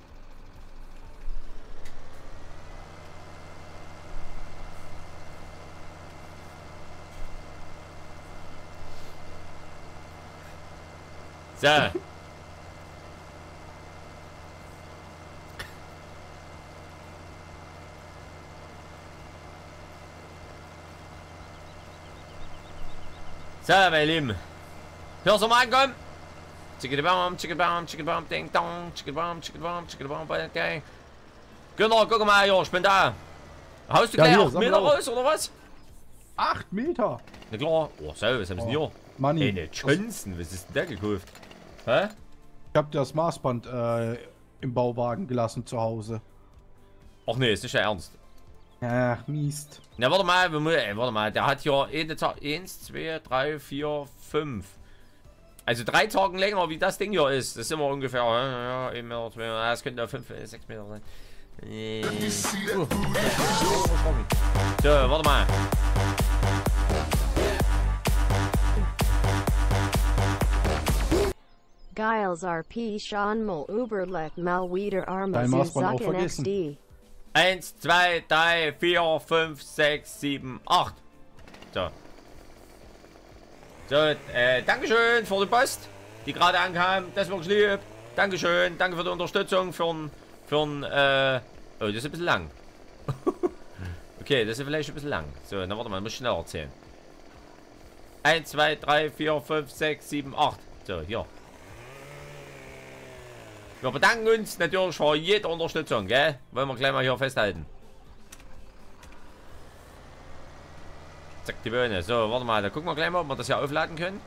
So. So, meine Lieben. Hörst du mal ankommen? Chicken Baum, Chicken Baum, Chicken Baum, Ding Dong, Chicken Baum, Chicken Baum, Chicken Baum, Ding. Günther, guck mal hier, ich bin da. Haust du Ja, gleich hier, acht sammel Meter auf. raus, oder was? acht Meter. Na klar. Oh, so, was haben sie denn hier? Manni. Eine Johnson, was ist denn der gekauft? Hä? Ich habe das Maßband äh, im Bauwagen gelassen zu Hause. Ach nee, ist nicht der Ernst. Ach, Mist. Na, warte mal, wir, mu- ey, warte mal, der hat hier eine Tag, eins, zwei, drei, vier, fünf. Also drei Tagen länger, wie das Ding hier ist. Das ist immer ungefähr, ja, ja, ein Meter, zwei Meter, das könnte ja fünf, sechs Meter sein. Äh, uh, so, warte mal. Giles R P Sean Mol Uberlet Mal Wieder Arma Dein Maßband auch Zuzaken vergessen. X D. Eins, zwei, drei, vier, fünf, sechs, sieben, acht. So. So, äh, Dankeschön für die Post, die gerade ankam. Das ist wirklich lieb. Dankeschön. Danke für die Unterstützung. Für ein, für ein, äh, oh, das ist ein bisschen lang. Okay, das ist vielleicht ein bisschen lang. So, dann warte mal, muss ich schneller erzählen. Eins, zwei, drei, vier, fünf, sechs, sieben, acht. So, hier. Wir bedanken uns natürlich für jede Unterstützung, gell? Wollen wir gleich mal hier festhalten. zack, die Birne. So, warte mal, da gucken wir gleich mal, ob wir das hier aufladen können.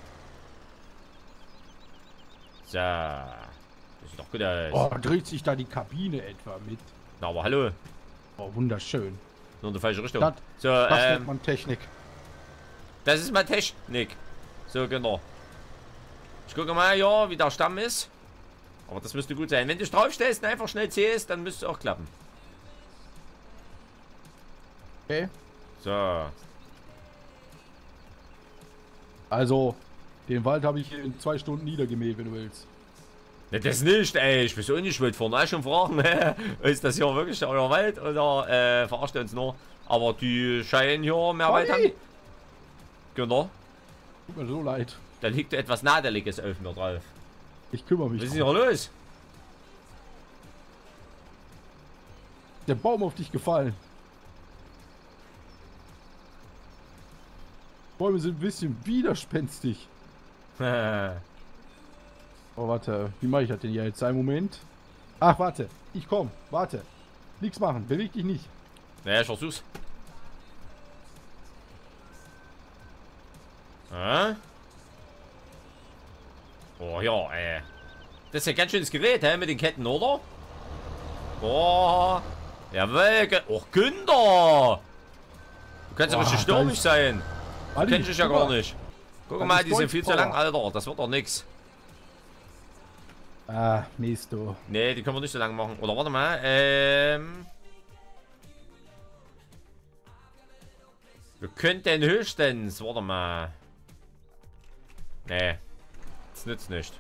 So. Das sieht doch gut aus. Oh, dreht sich da die Kabine etwa mit? Na, aber hallo. Oh, wunderschön. Nur in die falsche Richtung. Das, so, das nennt ähm, man Technik. das ist mal Technik. So, genau. Ich gucke mal, ja, wie der Stamm ist. Aber das müsste gut sein. Wenn du draufstellst und einfach schnell zählst, dann müsste es auch klappen. Okay. So. Also, den Wald habe ich in zwei Stunden niedergemäht, wenn du willst. Ne, das nicht, ey. Ich weiß auch nicht, ich wollte vorhin auch schon fragen, ist das hier wirklich euer Wald oder äh, verarscht ihr uns nur? Aber die scheinen hier mehr Wald haben. Genau. Tut mir so leid. Da liegt etwas Nadeliges auf mir drauf. Ich kümmere mich. Was ist drum. hier los? Der Baum auf dich gefallen. Bäume sind ein bisschen widerspenstig. Oh, warte. Wie mache ich das denn hier jetzt? Einen Moment. Ach, warte. Ich komm. Warte. Nichts machen. Beweg dich nicht. Naja, ich versuch's. Hä? Oh ja, ey. Das ist ja ganz schönes Gerät, hä? Mit den Ketten, oder? Oh. Jawohl. Ge- Och, Günther! Du kannst ja Boah, richtig da stürmisch ist- sein. Warte, Kenn ich ja guck gar mal. nicht. Guck Da mal, ist die sind viel zu Deutschpower. lang, Alter. Das wird doch nix. Ah, Mist, du. Nee, die können wir nicht so lang machen. Oder warte mal, ähm... Wir könnten höchstens... Warte mal. Nee. Das nützt nicht.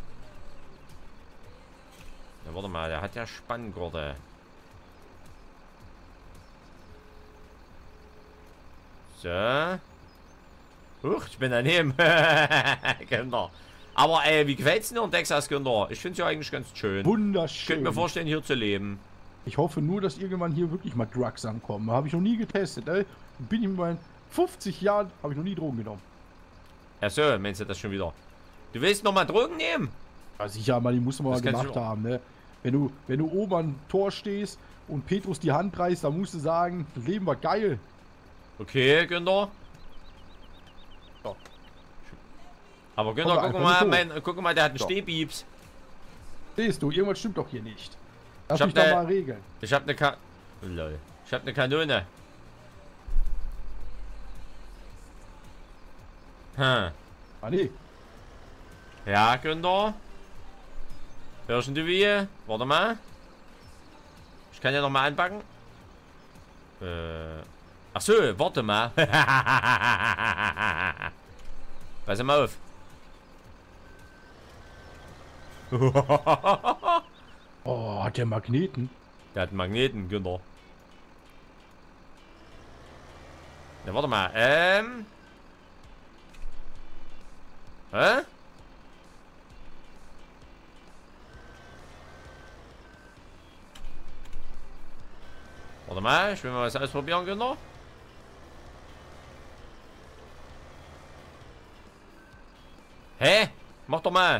Ja, warte mal, der hat ja Spanngurte. So. Huch, ich bin daneben. Genau. Aber ey, wie gefällt's dir in Texas, Günther? Ich find's ja eigentlich ganz schön. Ich Wunderschön. könnte mir vorstellen, hier zu leben. Ich hoffe nur, dass irgendwann hier wirklich mal Drugs ankommen. Habe ich noch nie getestet, ey. Bin ich mit meinen fünfzig Jahren, habe ich noch nie Drogen genommen. Ach so, meinst du das schon wieder? Du willst noch mal Drogen nehmen? Ja, sicher, mal, die muss man mal Das kannst gemacht du- haben, ne? Wenn du, wenn du oben am Tor stehst und Petrus die Hand reißt, dann musst du sagen, das Leben war geil. Okay, Günther. So. Aber Günther, Komm, guck einfach mal, nicht mein, guck mal, der hat einen So. Stehbieps. Siehst du, irgendwas stimmt doch hier nicht. Lass Ich hab mich doch ne- mal regeln. Ich hab eine Ka... Lol. Ich hab eine Kanone. Hm. Ah, nee. Ja, Günther. Hörst du wie? Warte mal. Ich kann ja noch mal anpacken. Äh. Ach so, warte mal. Pass mal auf. Oh, hat der Magneten? Der hat einen Magneten, Günther. Ja, warte mal. Ähm. Hä? Warte mal, ich will mal was ausprobieren, Günther. Hä? Mach doch mal.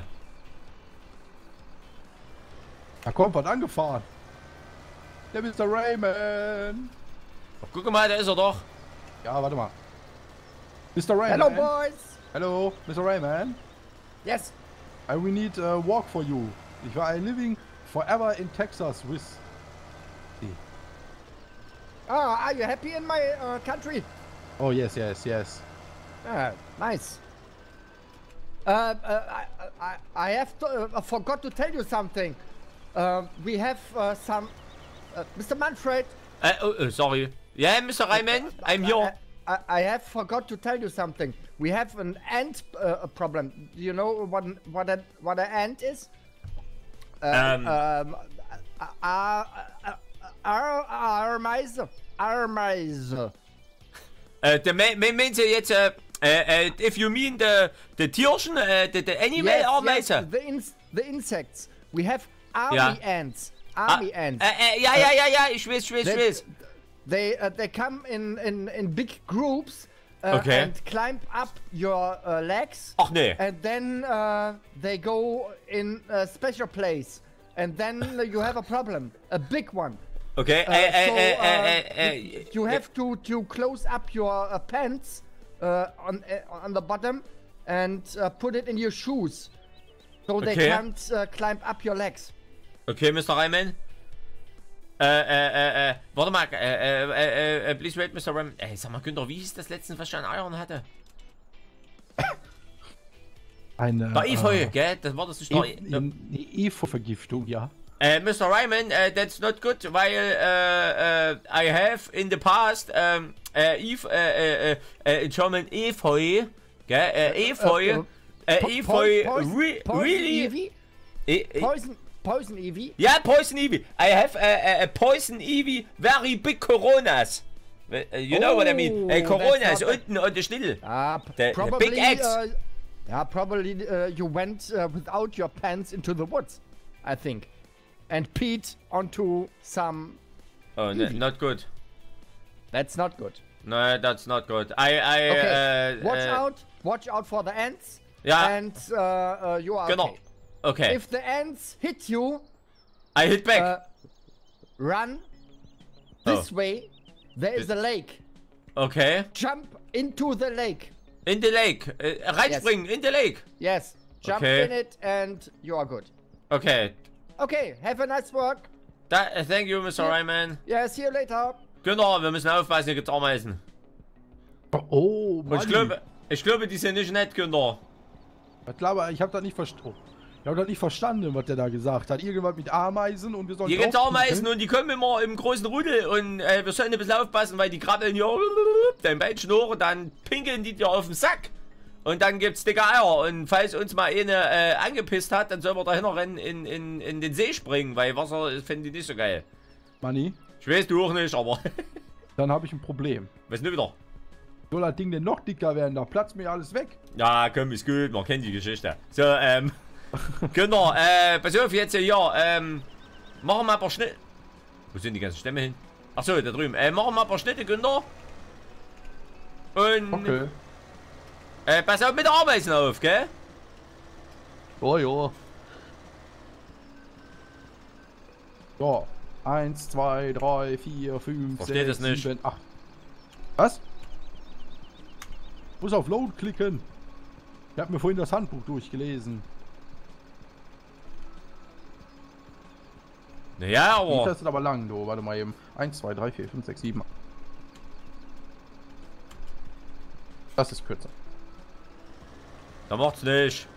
Da kommt was angefahren. Der Mister Rayman. Ach, guck mal, da ist er doch. Ja, warte mal. Mister Rayman. Hello, boys. Hello, Mister Rayman. Yes. I will need a walk for you. Ich war I'm living forever in Texas with. Ah, are you happy in my uh, country? Oh yes, yes, yes. Ah, nice. Uh, uh, I, I, I have to, uh, forgot to tell you something. Uh, we have uh, some, uh, Mister Manfred. Äh, oh, oh, sorry. Ja, Mister Reimann, I'm here. I, I, I have forgot to tell you something. We have an ant uh, problem. Do you know what what an what an ant is? Uh, Um. um, uh, uh, Ar Armeise. Armeise. Äh, der me me meint sie jetzt, äh, äh, if you mean the, the Tierchen, äh, the, the animal Ameise? the, ins the insects. We have army Ja. ants. Ah, Army ants. Äh, äh, ja, ja, ja, ja, ich weiß, ich weiß, ich They, weiß. they, uh, they come in, in, in big groups uh, Okay. and climb up your uh, legs. Ach nee. And then uh, they go in a special place. And then you have a problem. A big one. Okay, Uh, äh, äh, so, äh, uh, äh, äh, you have to, to close up your uh, pants uh, on uh, on the bottom and uh, put it in your shoes, so they Okay. can't uh, climb up your legs. Okay, Mister Reimann. Äh, äh, äh, äh, warte mal, äh, äh, äh, äh, please wait, Mister Reimann. Ey, sag mal, Günther, wie hieß das letztens, was ich an Eiern hatte? Eine. Der Efeu, äh, gell? Das war das nicht E- der... eine Efeu-Vergiftung, ja. Äh, Mister Reimann, äh, that's not good, weil, äh, äh, I have in the past, ähm, äh, Eve, äh, äh, äh, in German Efeu, gell? Äh, Efeu, äh, Po- Efeu, po- poison- re poison really... Ivy? Eh, eh, Poison, poison Ivy? Ja, Poison Ivy. I have a, a, a Poison Ivy, very big Coronas. Uh, You know what I mean? Oh, Uh, Corona that's is not unten on the Schnittel. Ah, p- The- the probably. big X. Uh, yeah, probably uh, you went uh, without your pants into the woods, I think, and peed onto some. Oh, n not good. That's not good. No, that's not good. I, I, Okay, uh, watch uh, out! Watch out for the ants. Ja. And uh, uh, you are Genau. okay. Okay, If the ants hit you, I hit back. uh, run this Oh. way. There is a lake. Okay. Jump into the lake. In the lake. Uh, reinspringen, in the lake. Yes. Jump Okay. in it, and you are good. Okay. Okay. Have a nice work. Da, uh, thank you, Mister Ja. Reimann. Yeah. See you later. Genau, wir müssen aufpassen, hier gibt's Ameisen. Oh, Und Mann. ich glaube, ich glaube, die sind nicht nett, Günther. Ich glaube, ich habe das nicht verstanden. Ich habe das nicht verstanden, was der da gesagt hat. Irgendwas mit Ameisen und wir sollen. Hier gibt's drauf Ameisen gucken. und die kommen immer im großen Rudel und äh, wir sollen ein bisschen aufpassen, weil die krabbeln hier dein Bein schnurren, dann pinkeln die dir auf den Sack und dann gibt's dicke Eier und falls uns mal eine äh, angepisst hat, dann sollen wir dahinter rennen in, in, in den See springen, weil Wasser finden die nicht so geil. Manni, Ich weiß du auch nicht, aber dann habe ich ein Problem. was denn wieder? Soll das Ding denn noch dicker werden? Da platzt mir alles weg. Ja, komm, ist gut, man kennt die Geschichte. So, ähm, Günther, äh, pass auf jetzt hier, ähm, machen wir mal ein paar Schnitte. Wo sind die ganzen Stämme hin? Achso, da drüben. Äh, machen wir mal ein paar Schnitte, Günther. Und, Okay. äh, pass auf mit der Ameisen auf, gell? Oh ja. So. Eins, zwei, drei, vier, fünf, Versteht sechs, es nicht. sieben, acht. Was? Muss auf Load klicken. Ich habe mir vorhin das Handbuch durchgelesen. Naja, Oh. aber, Das ist aber lang, du. Warte mal eben. eins, zwei, drei, vier, fünf, sechs, sieben. Das ist kürzer. da macht's nicht.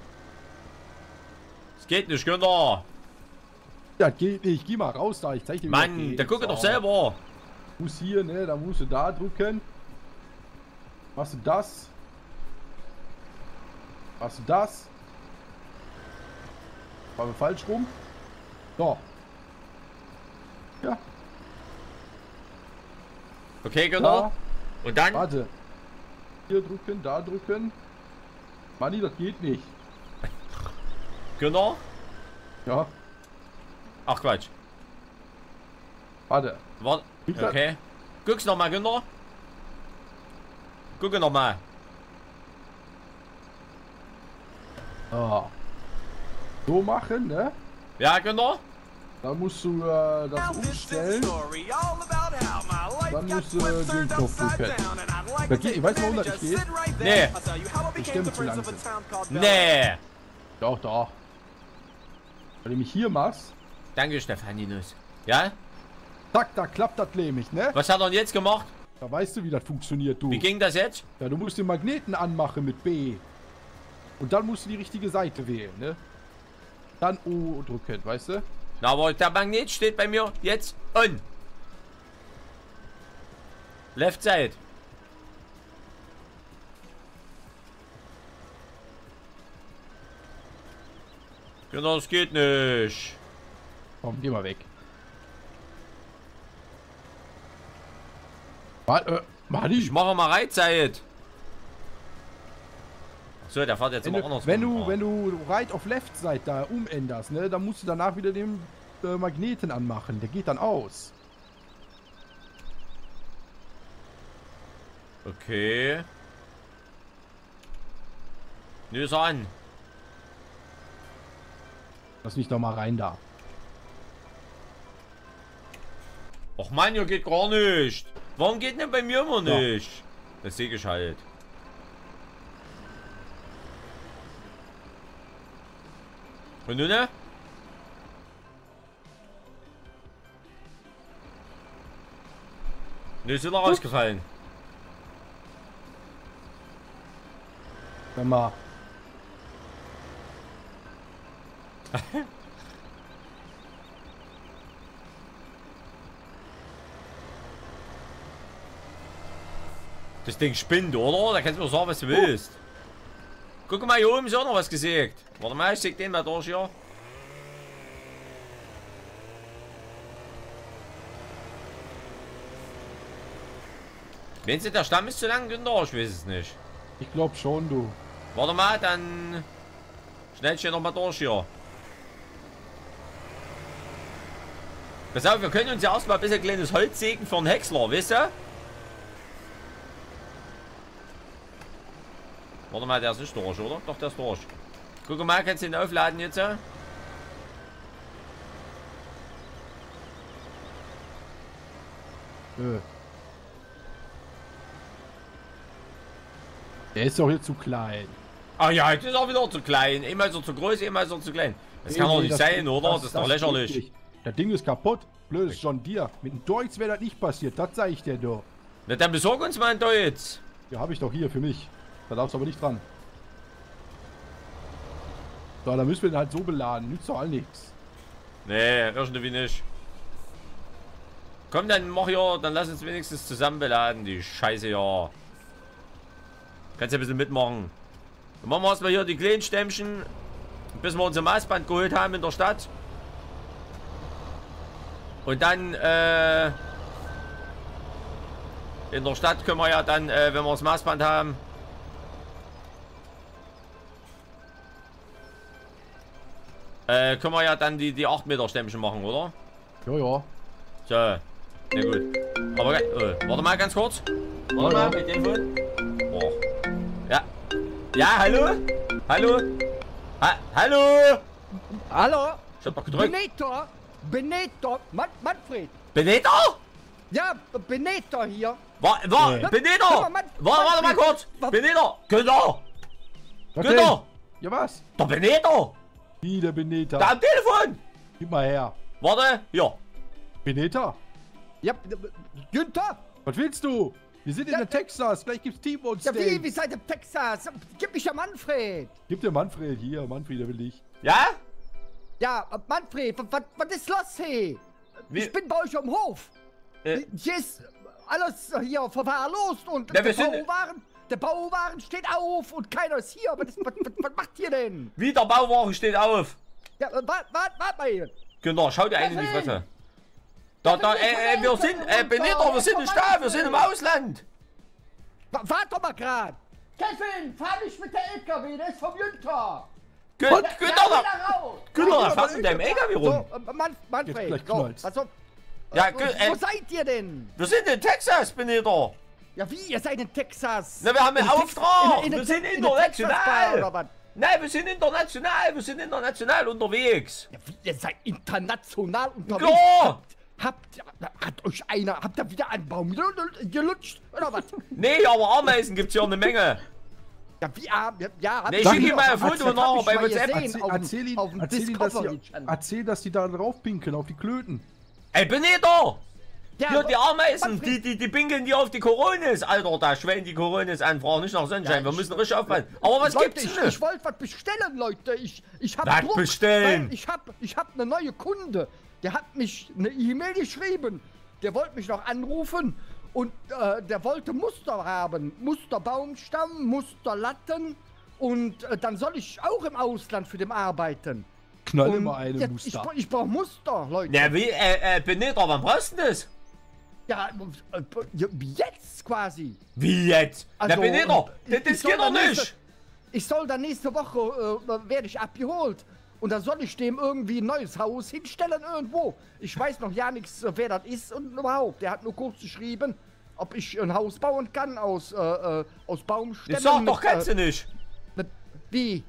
Es geht nicht, Günther. Ja, geht nicht. Geh mal raus da. Ich zeig dir, wie das Mann, geht. der gucke So. doch selber. Muss hier, ne? Da musst du da drücken. Machst du das. Machst du das. War mir falsch rum. So. Ja, Okay, Günther. da. Und dann? Warte. Hier drücken, da drücken. Manni, das geht nicht. Günther? Ja, Ach Quatsch. warte. Warte. Bitte. Okay. Guck's nochmal, Günther. Gucke nochmal. Ah. So machen, ne? Ja, Günther? Dann musst du äh, das umstellen. Dann musst du äh, den Knopf drücken. Da geht, ich weiß nicht, warum das nicht geht. Nee. Die Stimme zu langsam. Nee. Doch, doch. Wenn du mich hier machst, Danke, Stefaninus. Ja? zack, da klappt das nämlich, ne? Was hat er denn jetzt gemacht? Da weißt du, wie das funktioniert, du. Wie ging das jetzt? Ja, du musst den Magneten anmachen mit B. Und dann musst du die richtige Seite wählen, ne? Dann O drücken, weißt du? Na, aber der Magnet steht bei mir jetzt on. Left side. Genau, das geht nicht. Komm, geh mal weg. Warte, äh, Manni. Ich mache mal Reitzeit. So, der fährt jetzt Wenn immer du, anders. wenn du, wenn du Right auf Left Side da umänderst, ne, dann musst du danach wieder den äh, Magneten anmachen. Der geht dann aus. Okay. Nö, ist er an. Lass mich doch mal rein da. Och Mann, hier geht gar nicht. Warum geht denn bei mir immer nicht? Das sehe ich halt. Und nun, ne? Ne, ist wieder rausgefallen. Hör mal. Das Ding spinnt, oder? Da kannst du mir sagen, was du willst. Guck mal, hier oben ist auch noch was gesägt. Warte mal, ich säg den mal durch hier. Meinst du, der Stamm ist zu lang, Günther? Ich weiß es nicht. Ich glaub schon, du. Warte mal, dann schnell ich noch mal durch hier. Pass auf, wir können uns ja erstmal ein bisschen kleines Holz sägen für einen Häcksler, weißt du? Warte mal, der ist nicht durch, oder? Doch, der ist durch. Guck mal, kannst du ihn aufladen jetzt? Ja? Äh. Der ist doch hier zu klein. Ah ja, jetzt ist auch wieder zu klein. Immer so zu groß, immer so zu klein. Das kann doch nicht sein, oder? Das ist doch lächerlich. Das Ding ist kaputt. Blödes John Deere. Mit dem Deutz wäre das nicht passiert. Das sage ich dir doch. Na, dann besorg uns mal ein Deutz. Ja, habe ich doch hier für mich. Da darfst du aber nicht dran. So, da müssen wir den halt so beladen. Nützt doch all nichts. Nee, irgendwie nicht. Komm, dann mach ja, dann lass uns wenigstens zusammen beladen, die Scheiße, ja. Kannst ja ein bisschen mitmachen. Dann machen wir erstmal hier die kleinen Stämmchen, bis wir unser Maßband geholt haben in der Stadt. Und dann, äh, in der Stadt können wir ja dann, äh, wenn wir das Maßband haben, äh, können wir ja dann die, die acht Meter Stämmchen machen, oder? Ja, ja. So, na gut. Aber, äh, warte mal ganz kurz. Warte Ja, mal, ja. mit dem Phone. Boah. Ja. Ja, hallo? Hallo? Ha hallo? Hallo? Ich hab doch gedrückt. Benito? Benito? Man Manfred? Benito? Ja, Benito hier. War, war, Nee. Benito! Guck mal, Mann- Warte, warte mal kurz! Was- Benito! Günther! Was Günther! Ja, was? Der Benito! Wie der Beneta. Da am Telefon! Gib mal her. Warte, hier. Beneta? Ja, Günther? Was willst du? Wir sind in Ja. der Texas. Gleich gibt's Team und Ja, wie, Steak. wie seid ihr Texas? Gib mich ja Manfred. Gib dir Manfred hier. Manfred, der will ich. Ja? Ja, Manfred, was ist los hier? Wie- Ich bin bei euch am Hof. Äh. Hier ist alles hier verwahrlost und Ja, der, wir sind- Bauwagen, der Bauwagen steht auf und keiner ist hier. Was, was, was, was macht ihr denn? Wie der Bauwagen steht auf. Ja, warte, warte, warte mal hier. Günther, schau dir einen in die Kevin! Fresse. Da, da, äh, äh, wir sind, äh, Benito, wir sind nicht da, wir sind im Ausland. Wa- Warte doch mal grad. Kevin, fahr nicht mit der L K W, der ist vom Günther. Gü- Ja, Günther, wieder da- raus. Günther, da fährst du mit deinem L K W So, rum. äh, Mann, Jetzt Manfred, gleich so, knallt's. also, Ja, äh, Gü- wo äh, seid ihr denn? wir sind in Texas, Benito. Ja, wie, ihr seid in Texas? Na, wir haben einen In Tex- Auftrag. in- in Wir der sind Te- in der international. Texas-Bar, oder was? Nein, wir sind international, wir sind international unterwegs. Ja, wie, ihr seid international unterwegs. Klar. Habt, hat euch einer, habt ihr wieder einen Baum gelu- gelutscht, oder was? Nee, aber Ameisen gibt's hier eine Menge. Ja, wie, ah, ja, ja, hab Nee, ich schick mir ihm mal auf- ein Foto das hab nachher ich bei mal WhatsApp. gesehen Erzähl, auf dem- erzähl, ihn, auf dem erzähl, ihn, dass Discovery die, Channel. erzähl, dass die da drauf pinkeln, auf die Klöten. Ey, Benito! Ja, Hier die Ameisen, Manfred, die, die, die pinkeln die auf die Coronis. Alter, da schwellen die Coronis an. Frau nicht nach Sonnenschein. Ja, wir ich- müssen richtig aufpassen. Aber was Leute, gibt's ich, denn? ich wollte was bestellen, Leute. Ich, ich hab Was Druck, bestellen? weil Ich hab, ich hab eine neue Kunde. Der hat mich eine E-Mail geschrieben. Der wollte mich noch anrufen und äh, der wollte Muster haben. Musterbaumstamm, Musterlatten und äh, dann soll ich auch im Ausland für den arbeiten. Knall Und immer eine jetzt- Muster. Ich, ich brauche Muster, Leute. Ja, wie, äh, äh, Benito, wann brauchst du das? Ja, äh, äh, jetzt quasi. Wie jetzt? Also, Na, Benito, äh, das, ich das soll geht doch dann nicht. nächste- Ich soll dann nächste Woche, äh, werde ich abgeholt. Und dann soll ich dem irgendwie ein neues Haus hinstellen irgendwo. Ich weiß noch ja nichts, äh, wer das ist und überhaupt. Der hat nur kurz geschrieben, ob ich ein Haus bauen kann aus, äh, äh, aus Baumstämmen. Das sag doch, mit, kannst äh, du nicht. mit, wie?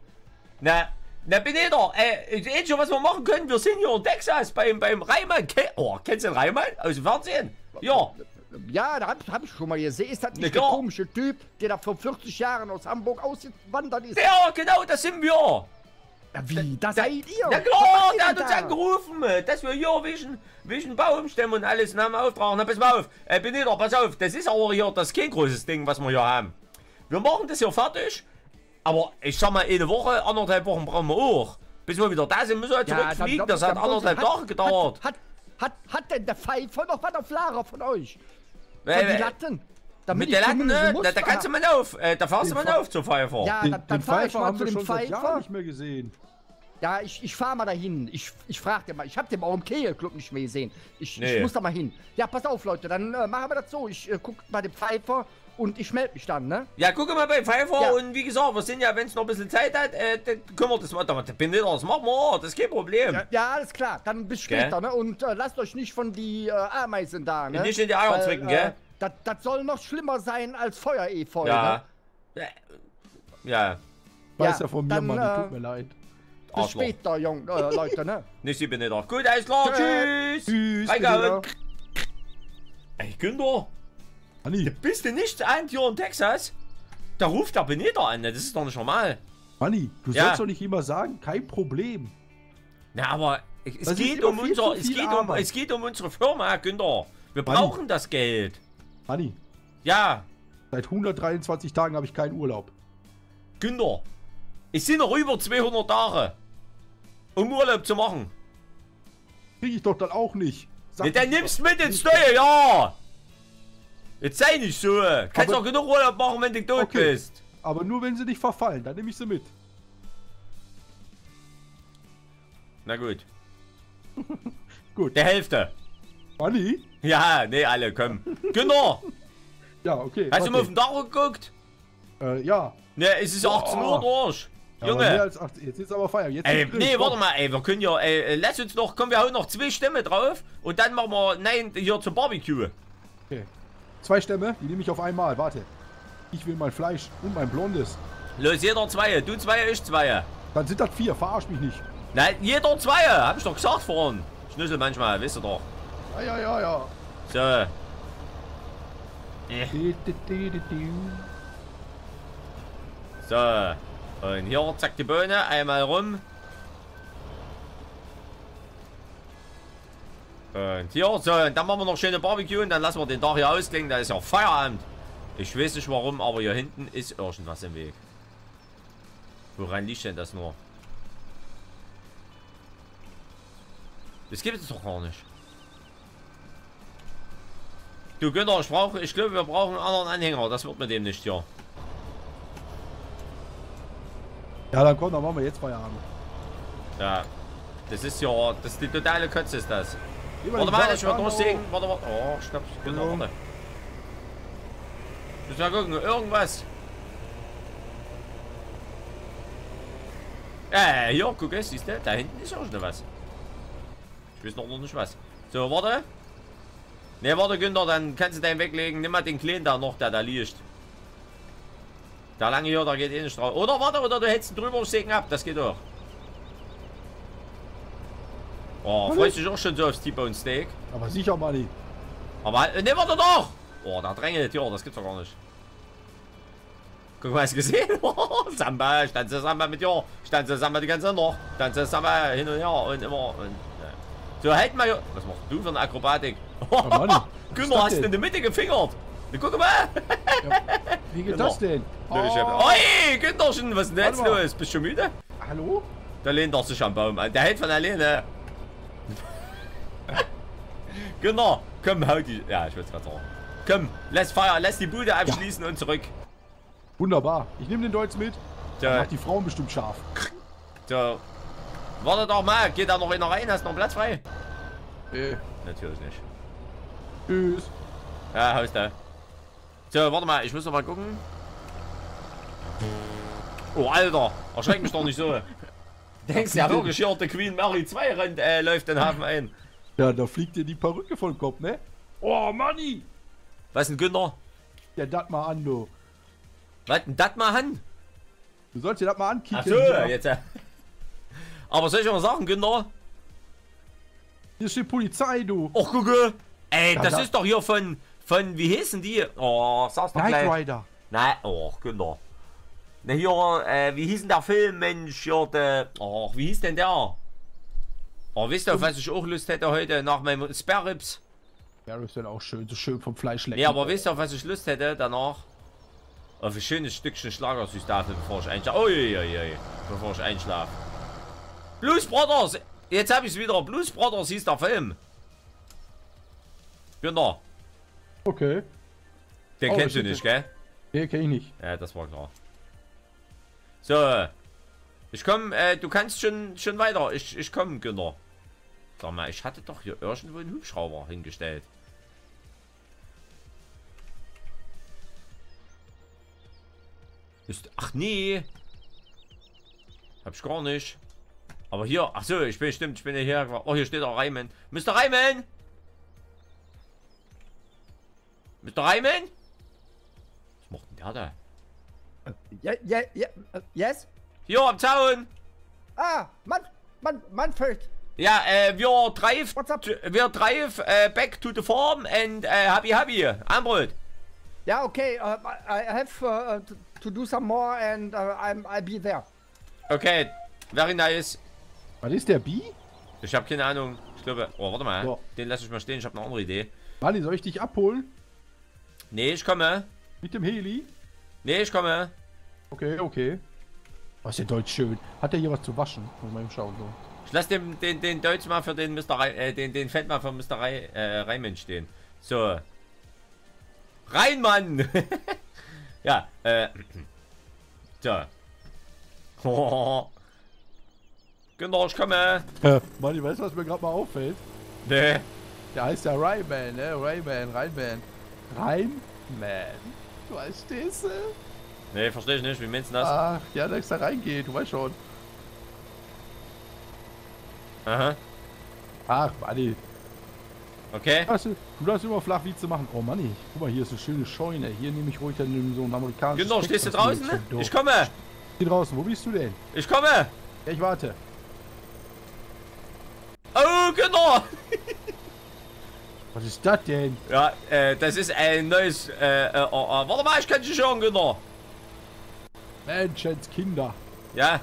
Na, na, Benito, äh, das Einzige, was wir machen können, wir sind hier in Texas beim, beim Reimann. Ke oh, kennst du den Reimann aus dem Fernsehen? Ja. Ja, da hab, hab ich schon mal gesehen. Ist das Na nicht der klar. komische Typ, der da vor vierzig Jahren aus Hamburg ausgewandert ist? Ja, genau, das sind wir. Ja, wie? Da seid ihr? Ja Was klar, macht ihr der hat denn uns da? angerufen, dass wir hier wischen, wischen Baum stemmen und alles und haben Auftrag. Na, pass mal auf, äh, Benita, pass auf, das ist aber hier, das ist kein großes Ding, was wir hier haben. Wir machen das hier fertig, aber ich sag mal, eine Woche, anderthalb Wochen brauchen wir auch. Bis wir wieder da sind, müssen wir Ja, zurückfliegen, dann- das dann- hat dann- anderthalb hat- Tage gedauert. Hat, hat, hat, hat denn der Pfeifer noch was auf Lager von euch? Von Äh, die äh, Latten? Damit Mit ich der Latten, zumindest ne? ein Da, da kannst du Muster mal auf, äh, da fährst du Den mal Fa- auf zu Pfeifer. Ja, Den, dann, dann den fahr ich Pfeifer mal haben zu wir dem schon seit Jahren Pfeifer. nicht mehr gesehen. Ja, ich, ich fahr mal dahin. Ich, ich frag dir mal. Ich hab den auch im Kegelclub nicht mehr gesehen. Ich, Nee. ich muss da mal hin. Ja, pass auf, Leute. Dann äh, machen wir das so. Ich äh, guck bei dem Pfeifer und ich melde mich dann, ne? Ja, guck mal bei Pfeifer Ja. und wie gesagt, wir sind ja, wenn es noch ein bisschen Zeit hat, äh, dann können wir das mal, da bin ich das machen wir, das ist kein Problem. Ja, ja, alles klar. Dann bis Gell? später, ne? Und äh, lasst euch nicht von die äh, Ameisen da, ne? Nicht in die Eier Weil, zwicken, äh, gell? Das, das soll noch schlimmer sein als Feuerefeu, Ja. ne? Ja. Ja. Weiß Ja, ja von mir, dann, Mann, äh, tut mir leid. Bis Arschloch. später, Jung, äh, Leute, ne? Nicht sie bin ich doch. Gut, alles klar, tschüss. Tschüss, Reingehauen. Benita. Ey, Günther, Manni, bist du nicht ein hier in Texas? Da ruft der Benita an, das ist doch nicht normal. Manni, du Ja. sollst doch nicht immer sagen, kein Problem. Na, aber es Das ist geht immer um viel unser, zu es viel geht um, Arbeit. es geht um unsere Firma, Günther. Wir Manni. brauchen das Geld. Manni, Ja, seit hundertdreiundzwanzig Tagen habe ich keinen Urlaub. Günther, es sind noch über zweihundert Tage, um Urlaub zu machen. Krieg ich doch dann auch nicht. Sag Ja, dann ich nimmst doch. mit ins neue Jahr. Jetzt sei nicht so. Kannst Aber- doch genug Urlaub machen, wenn du tot Okay. bist. Aber nur wenn sie nicht verfallen, dann nehme ich sie mit. Na gut. Gut. Der Hälfte. Manni? Ja, nee, alle, komm. Günther, Ja, okay. hast du mal auf warte. dem Dach geguckt? Äh, ja. Ne, es ist achtzehn Uhr durch. Ja, aber mehr Junge. als acht, jetzt ist aber Feier. Jetzt Ey, ist drin. nee, Komm. warte mal, ey, wir können ja, ey, äh, lass uns doch, komm, wir hauen noch zwei Stämme drauf und dann machen wir, nein, hier zum Barbecue. Okay. Zwei Stämme, die nehme ich auf einmal. Warte. Ich will mein Fleisch und mein Blondes. Los, jeder zwei, du zwei, ich zwei. Dann sind das vier, verarsch mich nicht. Nein, jeder zwei, hab ich doch gesagt vorhin. Schnüssel manchmal, wisst ihr doch. Ja, ja, ja, ja. So. Di, di, di, di, di. So. Und hier, zack, die Bohne, einmal rum. Und hier, so, und dann machen wir noch schöne Barbecue und dann lassen wir den Tag hier ausklingen, da ist ja Feierabend. Ich weiß nicht warum, aber hier hinten ist irgendwas im Weg. Woran liegt denn das nur? Das gibt es doch gar nicht. Du Günther, ich brauche, ich glaube, wir brauchen einen anderen Anhänger. Das wird mit dem nicht hier. Ja, dann komm, dann machen wir jetzt Feierabend. Ja. Das ist ja, das ist die totale Kotze ist das. Geh mal Warte die mal, Sache ich will dran, durchsägen. Warte, warte. Oh, stopp. Günther, Ja. warte. Ich muss mal gucken, irgendwas. Ja, hier, guck es, siehst du? Da hinten ist auch schon was. Ich weiß noch nicht was. So, warte. Ne, warte, Günther, dann kannst du den weglegen. Nimm mal den kleinen da noch, der da liegt. Der lange hier, der geht eh nicht drauf. Oder warte, oder du hältst ihn drüber, sägen ab. Das geht auch. Oh, freust dich auch schon so aufs T-Bone Steak. Aber sicher, Manni. Aber äh, ne, warte doch! Oh, da drängelt, ja, das gibt's doch gar nicht. Guck mal, hast du gesehen? Samba, stand zusammen mit dir. Stand zusammen die ganze Nacht. Stand zusammen hin und her und immer. Und, ja. So, halt mal. Was machst du für eine Akrobatik? Ja, Manni, was ist Günther, das hast du denn? in der Mitte gefingert? Na, guck mal! Ja. Wie geht Genau. das denn? Nö, ich hab- Oi, Güntherchen, was ist denn jetzt Warte mal. los? Bist du schon müde? Hallo? Da lehnt er sich am Baum an. Der hält von alleine. Günther, komm, hau die. Ja, ich will's gerade sagen. Komm, lass Feuer, lass die Bude abschließen und zurück. Wunderbar. Ich nehme den Deutsch mit. Dann So, macht die Frauen bestimmt scharf. so. Warte doch mal, geht da noch einer rein? Hast du noch Platz frei? Äh, Natürlich nicht. tschüss. Ja, haust da. So, warte mal, ich muss noch mal gucken. Oh, Alter, erschreck mich doch nicht so. Denkst du ja wirklich hier, der Queen Mary zwei rennt, äh, läuft den Hafen ein. Ja, da fliegt dir die Perücke vom Kopf, ne? Oh, Manni! Was denn, Günther? Ja, das mal an, du. Was denn das mal an? Du sollst dir das mal ankicken. Ach so, Ja. jetzt. äh. Aber soll ich mal sagen, Günther? Hier steht Polizei, du. Och, gucke. Ey, Ja, das da- ist doch hier von, von, wie hießen die? Oh, sag's doch Knight gleich. Rider. Nein, oh, Günther. Na hier, äh, wie hieß denn der Film, Mensch, hier, der, oh, wie hieß denn der? Oh, wisst ihr, auf was ich auch Lust hätte heute, nach meinem Spare Ribs? Ja, das ist dann auch schön, so schön vom Fleisch lecken. Ja, aber wisst ihr, auf was ich Lust hätte danach? Auf ein schönes Stückchen Schlagersüßtafel, bevor ich einschlafe. Uiuiui, bevor ich einschlafe. Blues Brothers! Jetzt habe ich es wieder. Blues Brothers hieß der Film. Genau. Okay. Den Oh, kennst du shit. nicht, gell? Nee, kenn ich nicht. Ja, das war klar. So. Ich komm, äh, du kannst schon, schon weiter. Ich, ich komm, Günther. Sag mal, ich hatte doch hier irgendwo einen Hubschrauber hingestellt. Ist, ach nee. Hab ich gar nicht. Aber hier, ach so, ich bin stimmt, ich bin ja hier. Oh, hier steht der Reimann. Mister Reimann! Mister Reimann? Was macht denn der da? Ja, ja, ja, äh, yes? Hier am Zaun! Ah, Mann, Mann, Manfred. Ja, äh, wir drive, What's up? wir drive uh, back to the farm and uh, happy happy, Armbrot. Yeah, okay. Uh, I I have uh, to, to do some more, and uh, I'm I'll be there. Okay, very nice. Was ist der Bi? Ich habe keine Ahnung. Ich glaube, oh, warte mal, Ja. den lasse ich mal stehen. Ich habe eine andere Idee. Wally, soll ich dich abholen? Nee, ich komme. Mit dem Heli? Nee, ich komme. Okay, okay. Was ist der Deutsch schön. Hat der hier was zu waschen? Muss mal eben schauen. So. Ich lasse den, den, den Deutsch mal für den Mister Rei, äh, den, den Fett mal für Mister Rei, äh, Reimann stehen. So. Reinmann! Ja, äh. So. Genau, ich komme. Äh, Manni, weißt du, was mir gerade mal auffällt? Nee. Der heißt ja Rayman, ne? Rayman, Rayman. Rayman. Du weißt das? äh? Nee, verstehe ich nicht. Wie meinst du das? Ach, ja, dass da reingeht, du weißt schon. Aha. Ach, Manni. Okay. Weißt du, du darfst immer Flachwitze machen. Oh Manni, guck mal, hier ist eine schöne Scheune. Hier nehme ich ruhig dann so einen amerikanischen. Genau, stehst du Texas draußen? Mädchen, du. Ich komme. Hier draußen, wo bist du denn? Ich komme. Ja, ich warte. Oh, genau. Was ist das denn? Ja, äh, das ist ein neues, äh, äh, oh, oh, warte mal, ich kann dich hören, genau. Menschenskinder. Ja.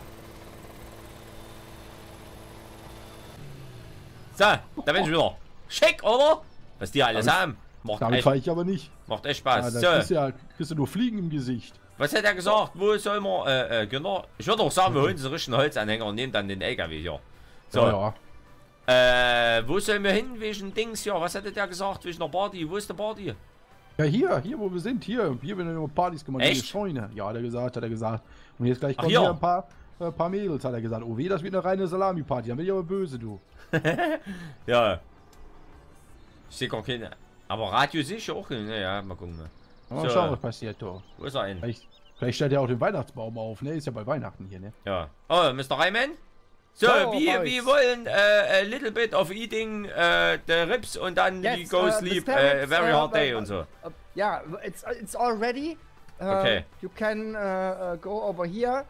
So, da bin ich wieder. Schick, oder? Was die alles Damit- haben. Macht Damit echt, fahre ich aber nicht. macht echt Ja, Spaß. das So, ist ja, kriegst du nur Fliegen im Gesicht. was hat er gesagt? Wo soll man, äh, äh, genau. Ich würde auch sagen, wir holen so richtigen Holzanhänger und nehmen dann den L K W hier. So, Ja, ja. äh, wo sollen wir hin wegen Dings hier? Was hatte der gesagt wegen der Party? Wo ist der Party? Ja, hier, hier, wo wir sind, hier. Hier werden immer Partys gemacht. Echt? In der Scheune. Ja, hat er gesagt, hat er gesagt. Und jetzt gleich Ach, kommen hier. hier ein paar, äh, paar Mädels, hat er gesagt. Oh weh, das wird eine reine Salami-Party. Dann bin ich aber böse, du. Ja. Ich sehe gar keine. Aber Radio sicher auch. Naja, mal gucken. Mal So. schauen, was passiert, du. Wo ist er ein? Vielleicht, vielleicht stellt er auch den Weihnachtsbaum auf, ne? Ist ja bei Weihnachten hier, ne? Ja. Oh, Mister Reimann? So, So, wir, boys. wir wollen äh, a little bit of eating äh, the ribs und dann we Yes, go uh, sleep, Mister äh, Ribs, very uh, hard day uh, und so. Uh, yeah, it's it's all ready. Uh, Okay. You can uh, uh, go over here.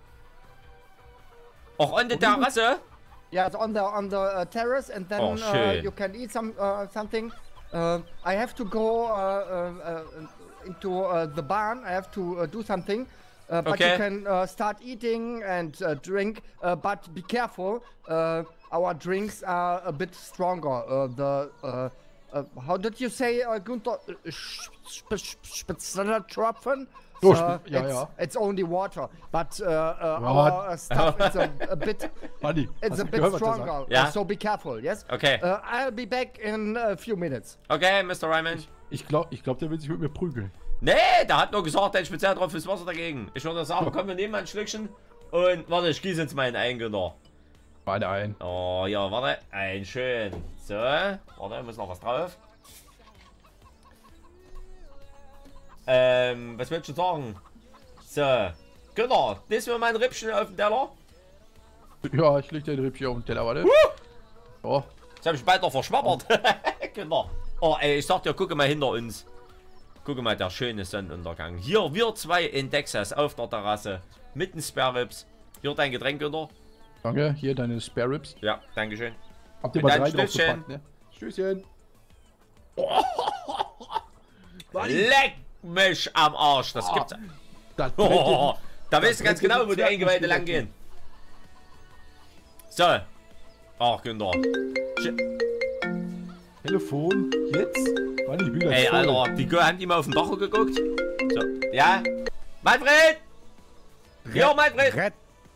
Auch on the Terrasse? Yeah, it's on the on the uh, terrace, and then Oh, uh, schön. you can eat some uh, something. Uh, I have to go uh, uh, uh, into uh, the barn. I have to uh, do something. Uh, but Okay. you can uh, start eating and uh, drink. Uh, but be careful. Uh, our drinks are a bit stronger. Uh, the uh, uh, how did you say, uh, Gunther? Uh, sp- sp- Spezialtropfen? Oh, Uh, spe- ja, it's, ja. it's only water, but uh, uh, What? our uh, stuff is a, a bit Manni, it's hast a du bit gehört, was der stronger, sagt? Ja. uh, so be careful, yes? Okay. Uh, I'll be back in a few minutes. Okay, Mister Reimann. Ich glaube, ich glaub, der will sich mit mir prügeln. Nee, der hat nur gesagt, der hat speziell drauf fürs Wasser dagegen. Ich würde sagen, komm, wir nehmen mal ein Schlückchen. Und warte, ich gieße jetzt mal einen ein, genau. Beide ein. Oh, ja, warte. Ein schön. So, warte, muss noch was drauf. Ähm, was willst du sagen? So, genau, das wäre mein Rippchen auf dem Teller. Ja, ich leg dir den Rippchen auf den Teller, warte. Oh, Das habe ich bald noch verschwabbert. Genau. Oh, ey, ich sag dir, gucke mal hinter uns. Gucke mal, der schöne Sonnenuntergang. Hier, wir zwei in Texas auf der Terrasse. Mit den Spare Ribs. Hier dein Getränk, Günther. danke. Hier deine Spare Ribs. Ja, dankeschön. Habt ihr Mit mal deinem drei Stößchen. draufgepackt, ne? Stößchen. Leck mich am Arsch. Das gibt's. Das Oh, Da weißt du ganz genau, wo die Eingeweide lang gehen. So. Ach, Günther. Telefon, jetzt? Wann ich wieder Ey, voll. Alter, die haben die mal auf den Dach geguckt? So, ja. Manfred! Ja, Manfred! Ret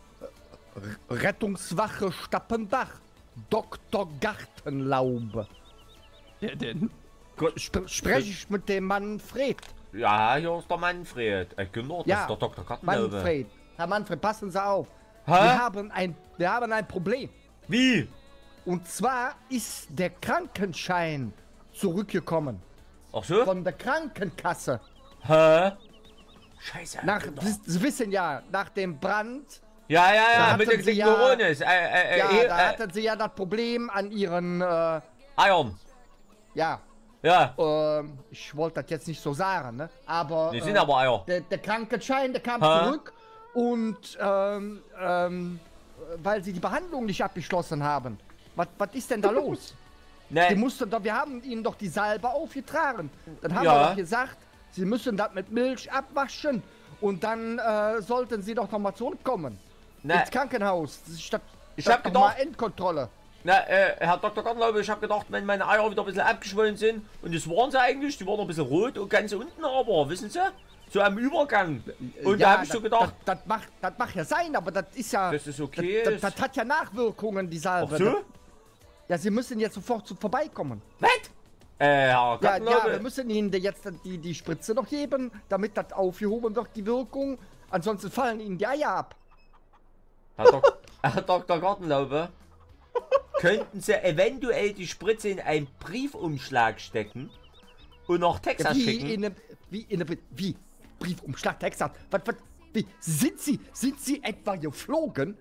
Rettungswache Stappendach. Doktor Gartenlaube. Der denn? Sp Spreche ich mit dem Manfred? Ja, hier ist der Manfred. Ey, Günther, das Ja, ist der Doktor Gartenlaube. Manfred. Herr Manfred, passen Sie auf. Hä? Wir haben ein, wir haben ein Problem. Wie? Und zwar ist der Krankenschein zurückgekommen. Ach so? Von der Krankenkasse. Hä? Scheiße. Nach, Günther. Sie, Sie wissen ja, nach dem Brand, Ja, ja, Da ja, mit hatten den Sie ja- Coronis. Äh, äh, ja, äh, da äh, hatten Sie ja das Problem an Ihren, äh, Eiern. ja, Ja, ähm, ich wollte das jetzt nicht so sagen, ne? Aber die äh, sind aber Eier. der, der Krankenschein, der kam Hä? zurück und ähm, ähm, weil Sie die Behandlung nicht abgeschlossen haben. Was, was ist denn da los? Die Ne, mussten doch, wir haben Ihnen doch die Salbe aufgetragen. Dann haben Ja. wir doch gesagt, Sie müssen das mit Milch abwaschen und dann äh, sollten Sie doch noch mal zurückkommen ne, ins Krankenhaus. Statt, Ich statt hab noch gedacht- mal Endkontrolle. ne, äh, Herr Doktor Gartenlaube, ich hab gedacht, wenn meine Eier wieder ein bisschen abgeschwollen sind, und das waren sie eigentlich, die waren noch ein bisschen rot und ganz unten aber, wissen Sie? So am Übergang. Und da hab ich so gedacht, Das, das, macht, das mag ja sein, aber das ist ja. Das ist okay. Das, das, das hat ja Nachwirkungen, die Salbe. ach so? Das, ja, Sie müssen jetzt sofort zu vorbeikommen. Was? Äh, Herr Ja, ja, wir Gartenlaube, müssen Ihnen jetzt die, die Spritze noch geben, damit das aufgehoben wird, die Wirkung. Ansonsten fallen Ihnen die Eier ab. Herr, Dok Herr Doktor Gartenlaube, könnten Sie eventuell die Spritze in einen Briefumschlag stecken und nach Texas Wie schicken? in eine, wie in eine, wie Briefumschlag, Texas. Was, was, wie, sind Sie, sind Sie etwa geflogen?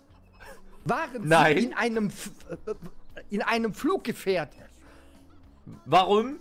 Waren Nein. Sie in einem, F- äh, in einem Fluggefährt? Warum?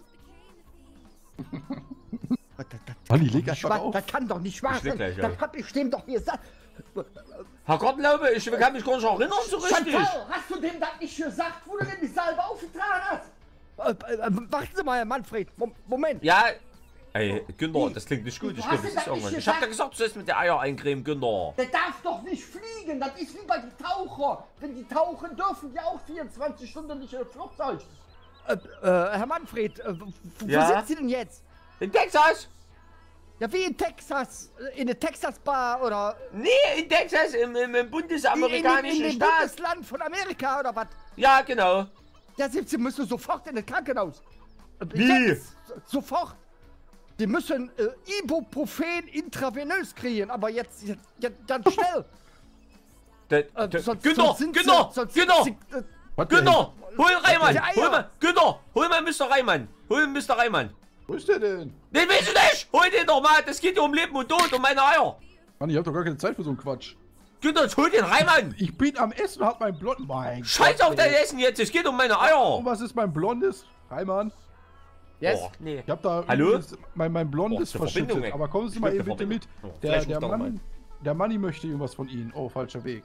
Das, das, das, Mann, die kann leg doch nicht einfach wahr- auf. das kann doch nicht wahr Ich leg sein. gleich Das auf. hab ich dem doch gesagt. Herr Gartenlaube, ich kann mich gar nicht erinnern so richtig. Chantal, hast du dem das nicht gesagt, wo du denn die Salbe aufgetragen hast? Äh, äh, warten Sie mal, Herr Manfred. Mo Moment. Ja, ey, Günther, das klingt nicht gut. Du Ich hast glaube, dir das das ist irgendwas. nicht Ich hab dir gesagt. gesagt, du sollst mit der Eier eincremen, Günther. Der darf doch nicht fliegen. Das ist wie bei den Taucher. Wenn die tauchen, dürfen die auch vierundzwanzig Stunden nicht in das Flugzeug. Äh, äh, Herr Manfred, äh, wo, wo Ja? sind Sie denn jetzt? In Texas? Ja, wie in Texas. Äh, In der Texas-Bar oder Nee, in Texas, im, im, im in, in, bundesamerikanischen in dem Staat. Bundesland von Amerika oder was? Ja, genau. Ja, Sie, Sie müssen sofort in das Krankenhaus. Äh, Wie? Jetzt, sofort. Die müssen äh, Ibuprofen intravenös kriegen, aber jetzt, jetzt, jetzt ganz schnell. Da, Äh, da, sonst- Günther, sonst sind Günther, Sie- sonst sind Günther, Sie, äh, Was denn? Günther, hol Reimann, Die Eier. hol mal, Günther, hol mal Mister Reimann, hol Mister Reimann. Wo ist der denn? Den willst du nicht, hol den doch mal, das geht ja um Leben und Tod, um meine Eier. Mann, ich hab doch gar keine Zeit für so einen Quatsch. Günther, jetzt hol den Reimann. Ich bin am Essen und hab mein Blond... Mein Scheiß Gott, auf dein ey. Essen jetzt, es geht um meine Und Eier. was ist mein Blondes? Heimann. yes. Oh, nee. Ich hab da Hallo? übrigens mein, mein Blondes Oh, ist die Verbindung verschüttet. weg. Aber kommen Sie Ich mal glaub, eben die bitte mit. Verbindung- Oh, Der, vielleicht der muss doch Mann, mal. der Manni möchte irgendwas von Ihnen. Oh, falscher Weg.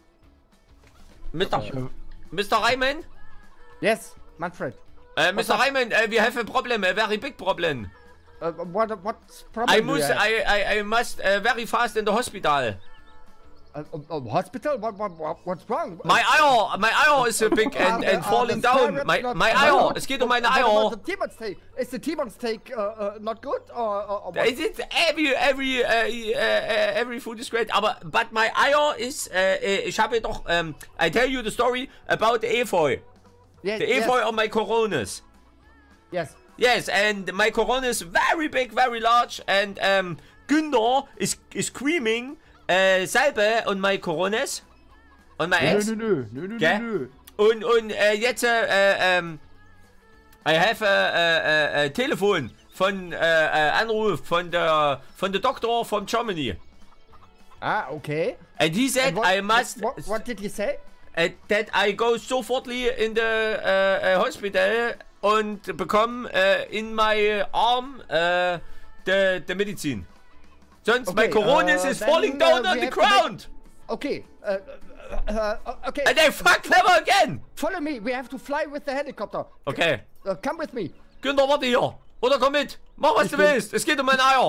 Mister Ich, äh, Mister Reimann, Yes, Manfred. äh, Mister up? Reimann, uh, we have a problem, a very big problem. Uh, what, what problem I do you must, have? I, I, I must uh, very fast in the hospital. Uh, uh, uh, hospital? What, what, what, what's wrong? My Eier, my Eier is so big and, and falling down. My, my Eier, es geht um meine Eier. The T-Bone steak. Is the T-Bone steak uh, uh, not good or, or, or what? It is every, every, uh, uh, uh, every food is great, aber, but my Eier is, uh, uh, ich habe doch, um, I tell you the story about the Efeu. Yes, The yes, Efeu on my coronas. yes. Yes, and my corona is very big, very large, and um, Günther is, is screaming, uh, Salbe on my coronas, on my Nö, ass. nö, nö, nö, nö, Gell? nö. Und, und äh, jetzt, äh, ähm, I have a, a, a Telefon von, äh, äh, Anruf von der, von der Doktor from Germany. Ah, okay. And he said What, I must, What, what did he say? äh, that I go sofortly in the äh, äh, hospital und bekomme äh, in my arm äh, the, the Medizin. Sonst my Okay, corona uh, is then, falling uh, down we on the have to make- ground. Okay. Uh, uh, uh, okay. And I fuck never again. Follow me. We have to fly with the helicopter. Okay. Uh, come with me. Günther, warte hier. Oder komm mit. Mach was Ich du bin- willst. Es geht um meine Eier.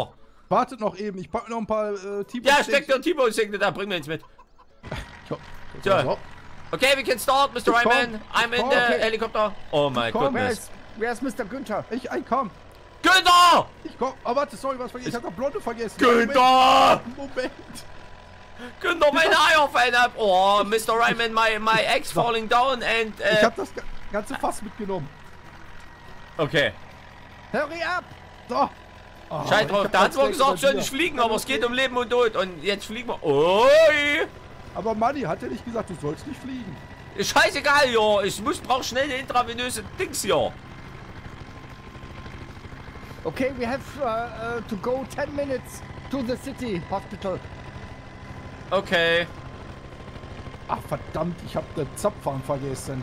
Wartet noch eben, ich packe noch ein paar äh, T-Bones. Ja, steck dir ein T-Bone-Signal da, bring mir ins mit. So. So. Okay, we can start, Mister Ich komm, Ryman. I'm ich in komm. the Okay. helicopter. Oh my komm. Where goodness. is, where is Mister Günther? Ich, ich komm. Günther! Ich komm. Oh, warte, sorry, was vergessen? Ich hab noch Blonde vergessen. Günther! Moment. Moment. Günther, meine Eier fallen ab. Oh, Mister Ryman, my, my ex falling down and... Ich Äh, hab das ga- ganze Fass mitgenommen. okay. Hurry up! So. Oh, Scheiß ich drauf, hab da hat das zwar gleich gesagt, über soll dir. nicht fliegen, aber es geht um Leben und Tod. Und jetzt fliegen wir... Ui! Aber Manni hat ja nicht gesagt, du sollst nicht fliegen. Ist scheißegal, ja. Ich muss, brauch schnell eine intravenöse Dings hier. Okay, we have uh, uh, to go ten minutes to the city hospital. Okay. Ach verdammt, ich hab den Zapfhahn vergessen.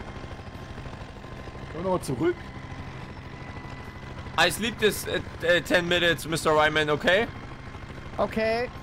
Können wir noch zurück? I sleep this uh, uh, ten minutes, Mister Ryman, okay? Okay.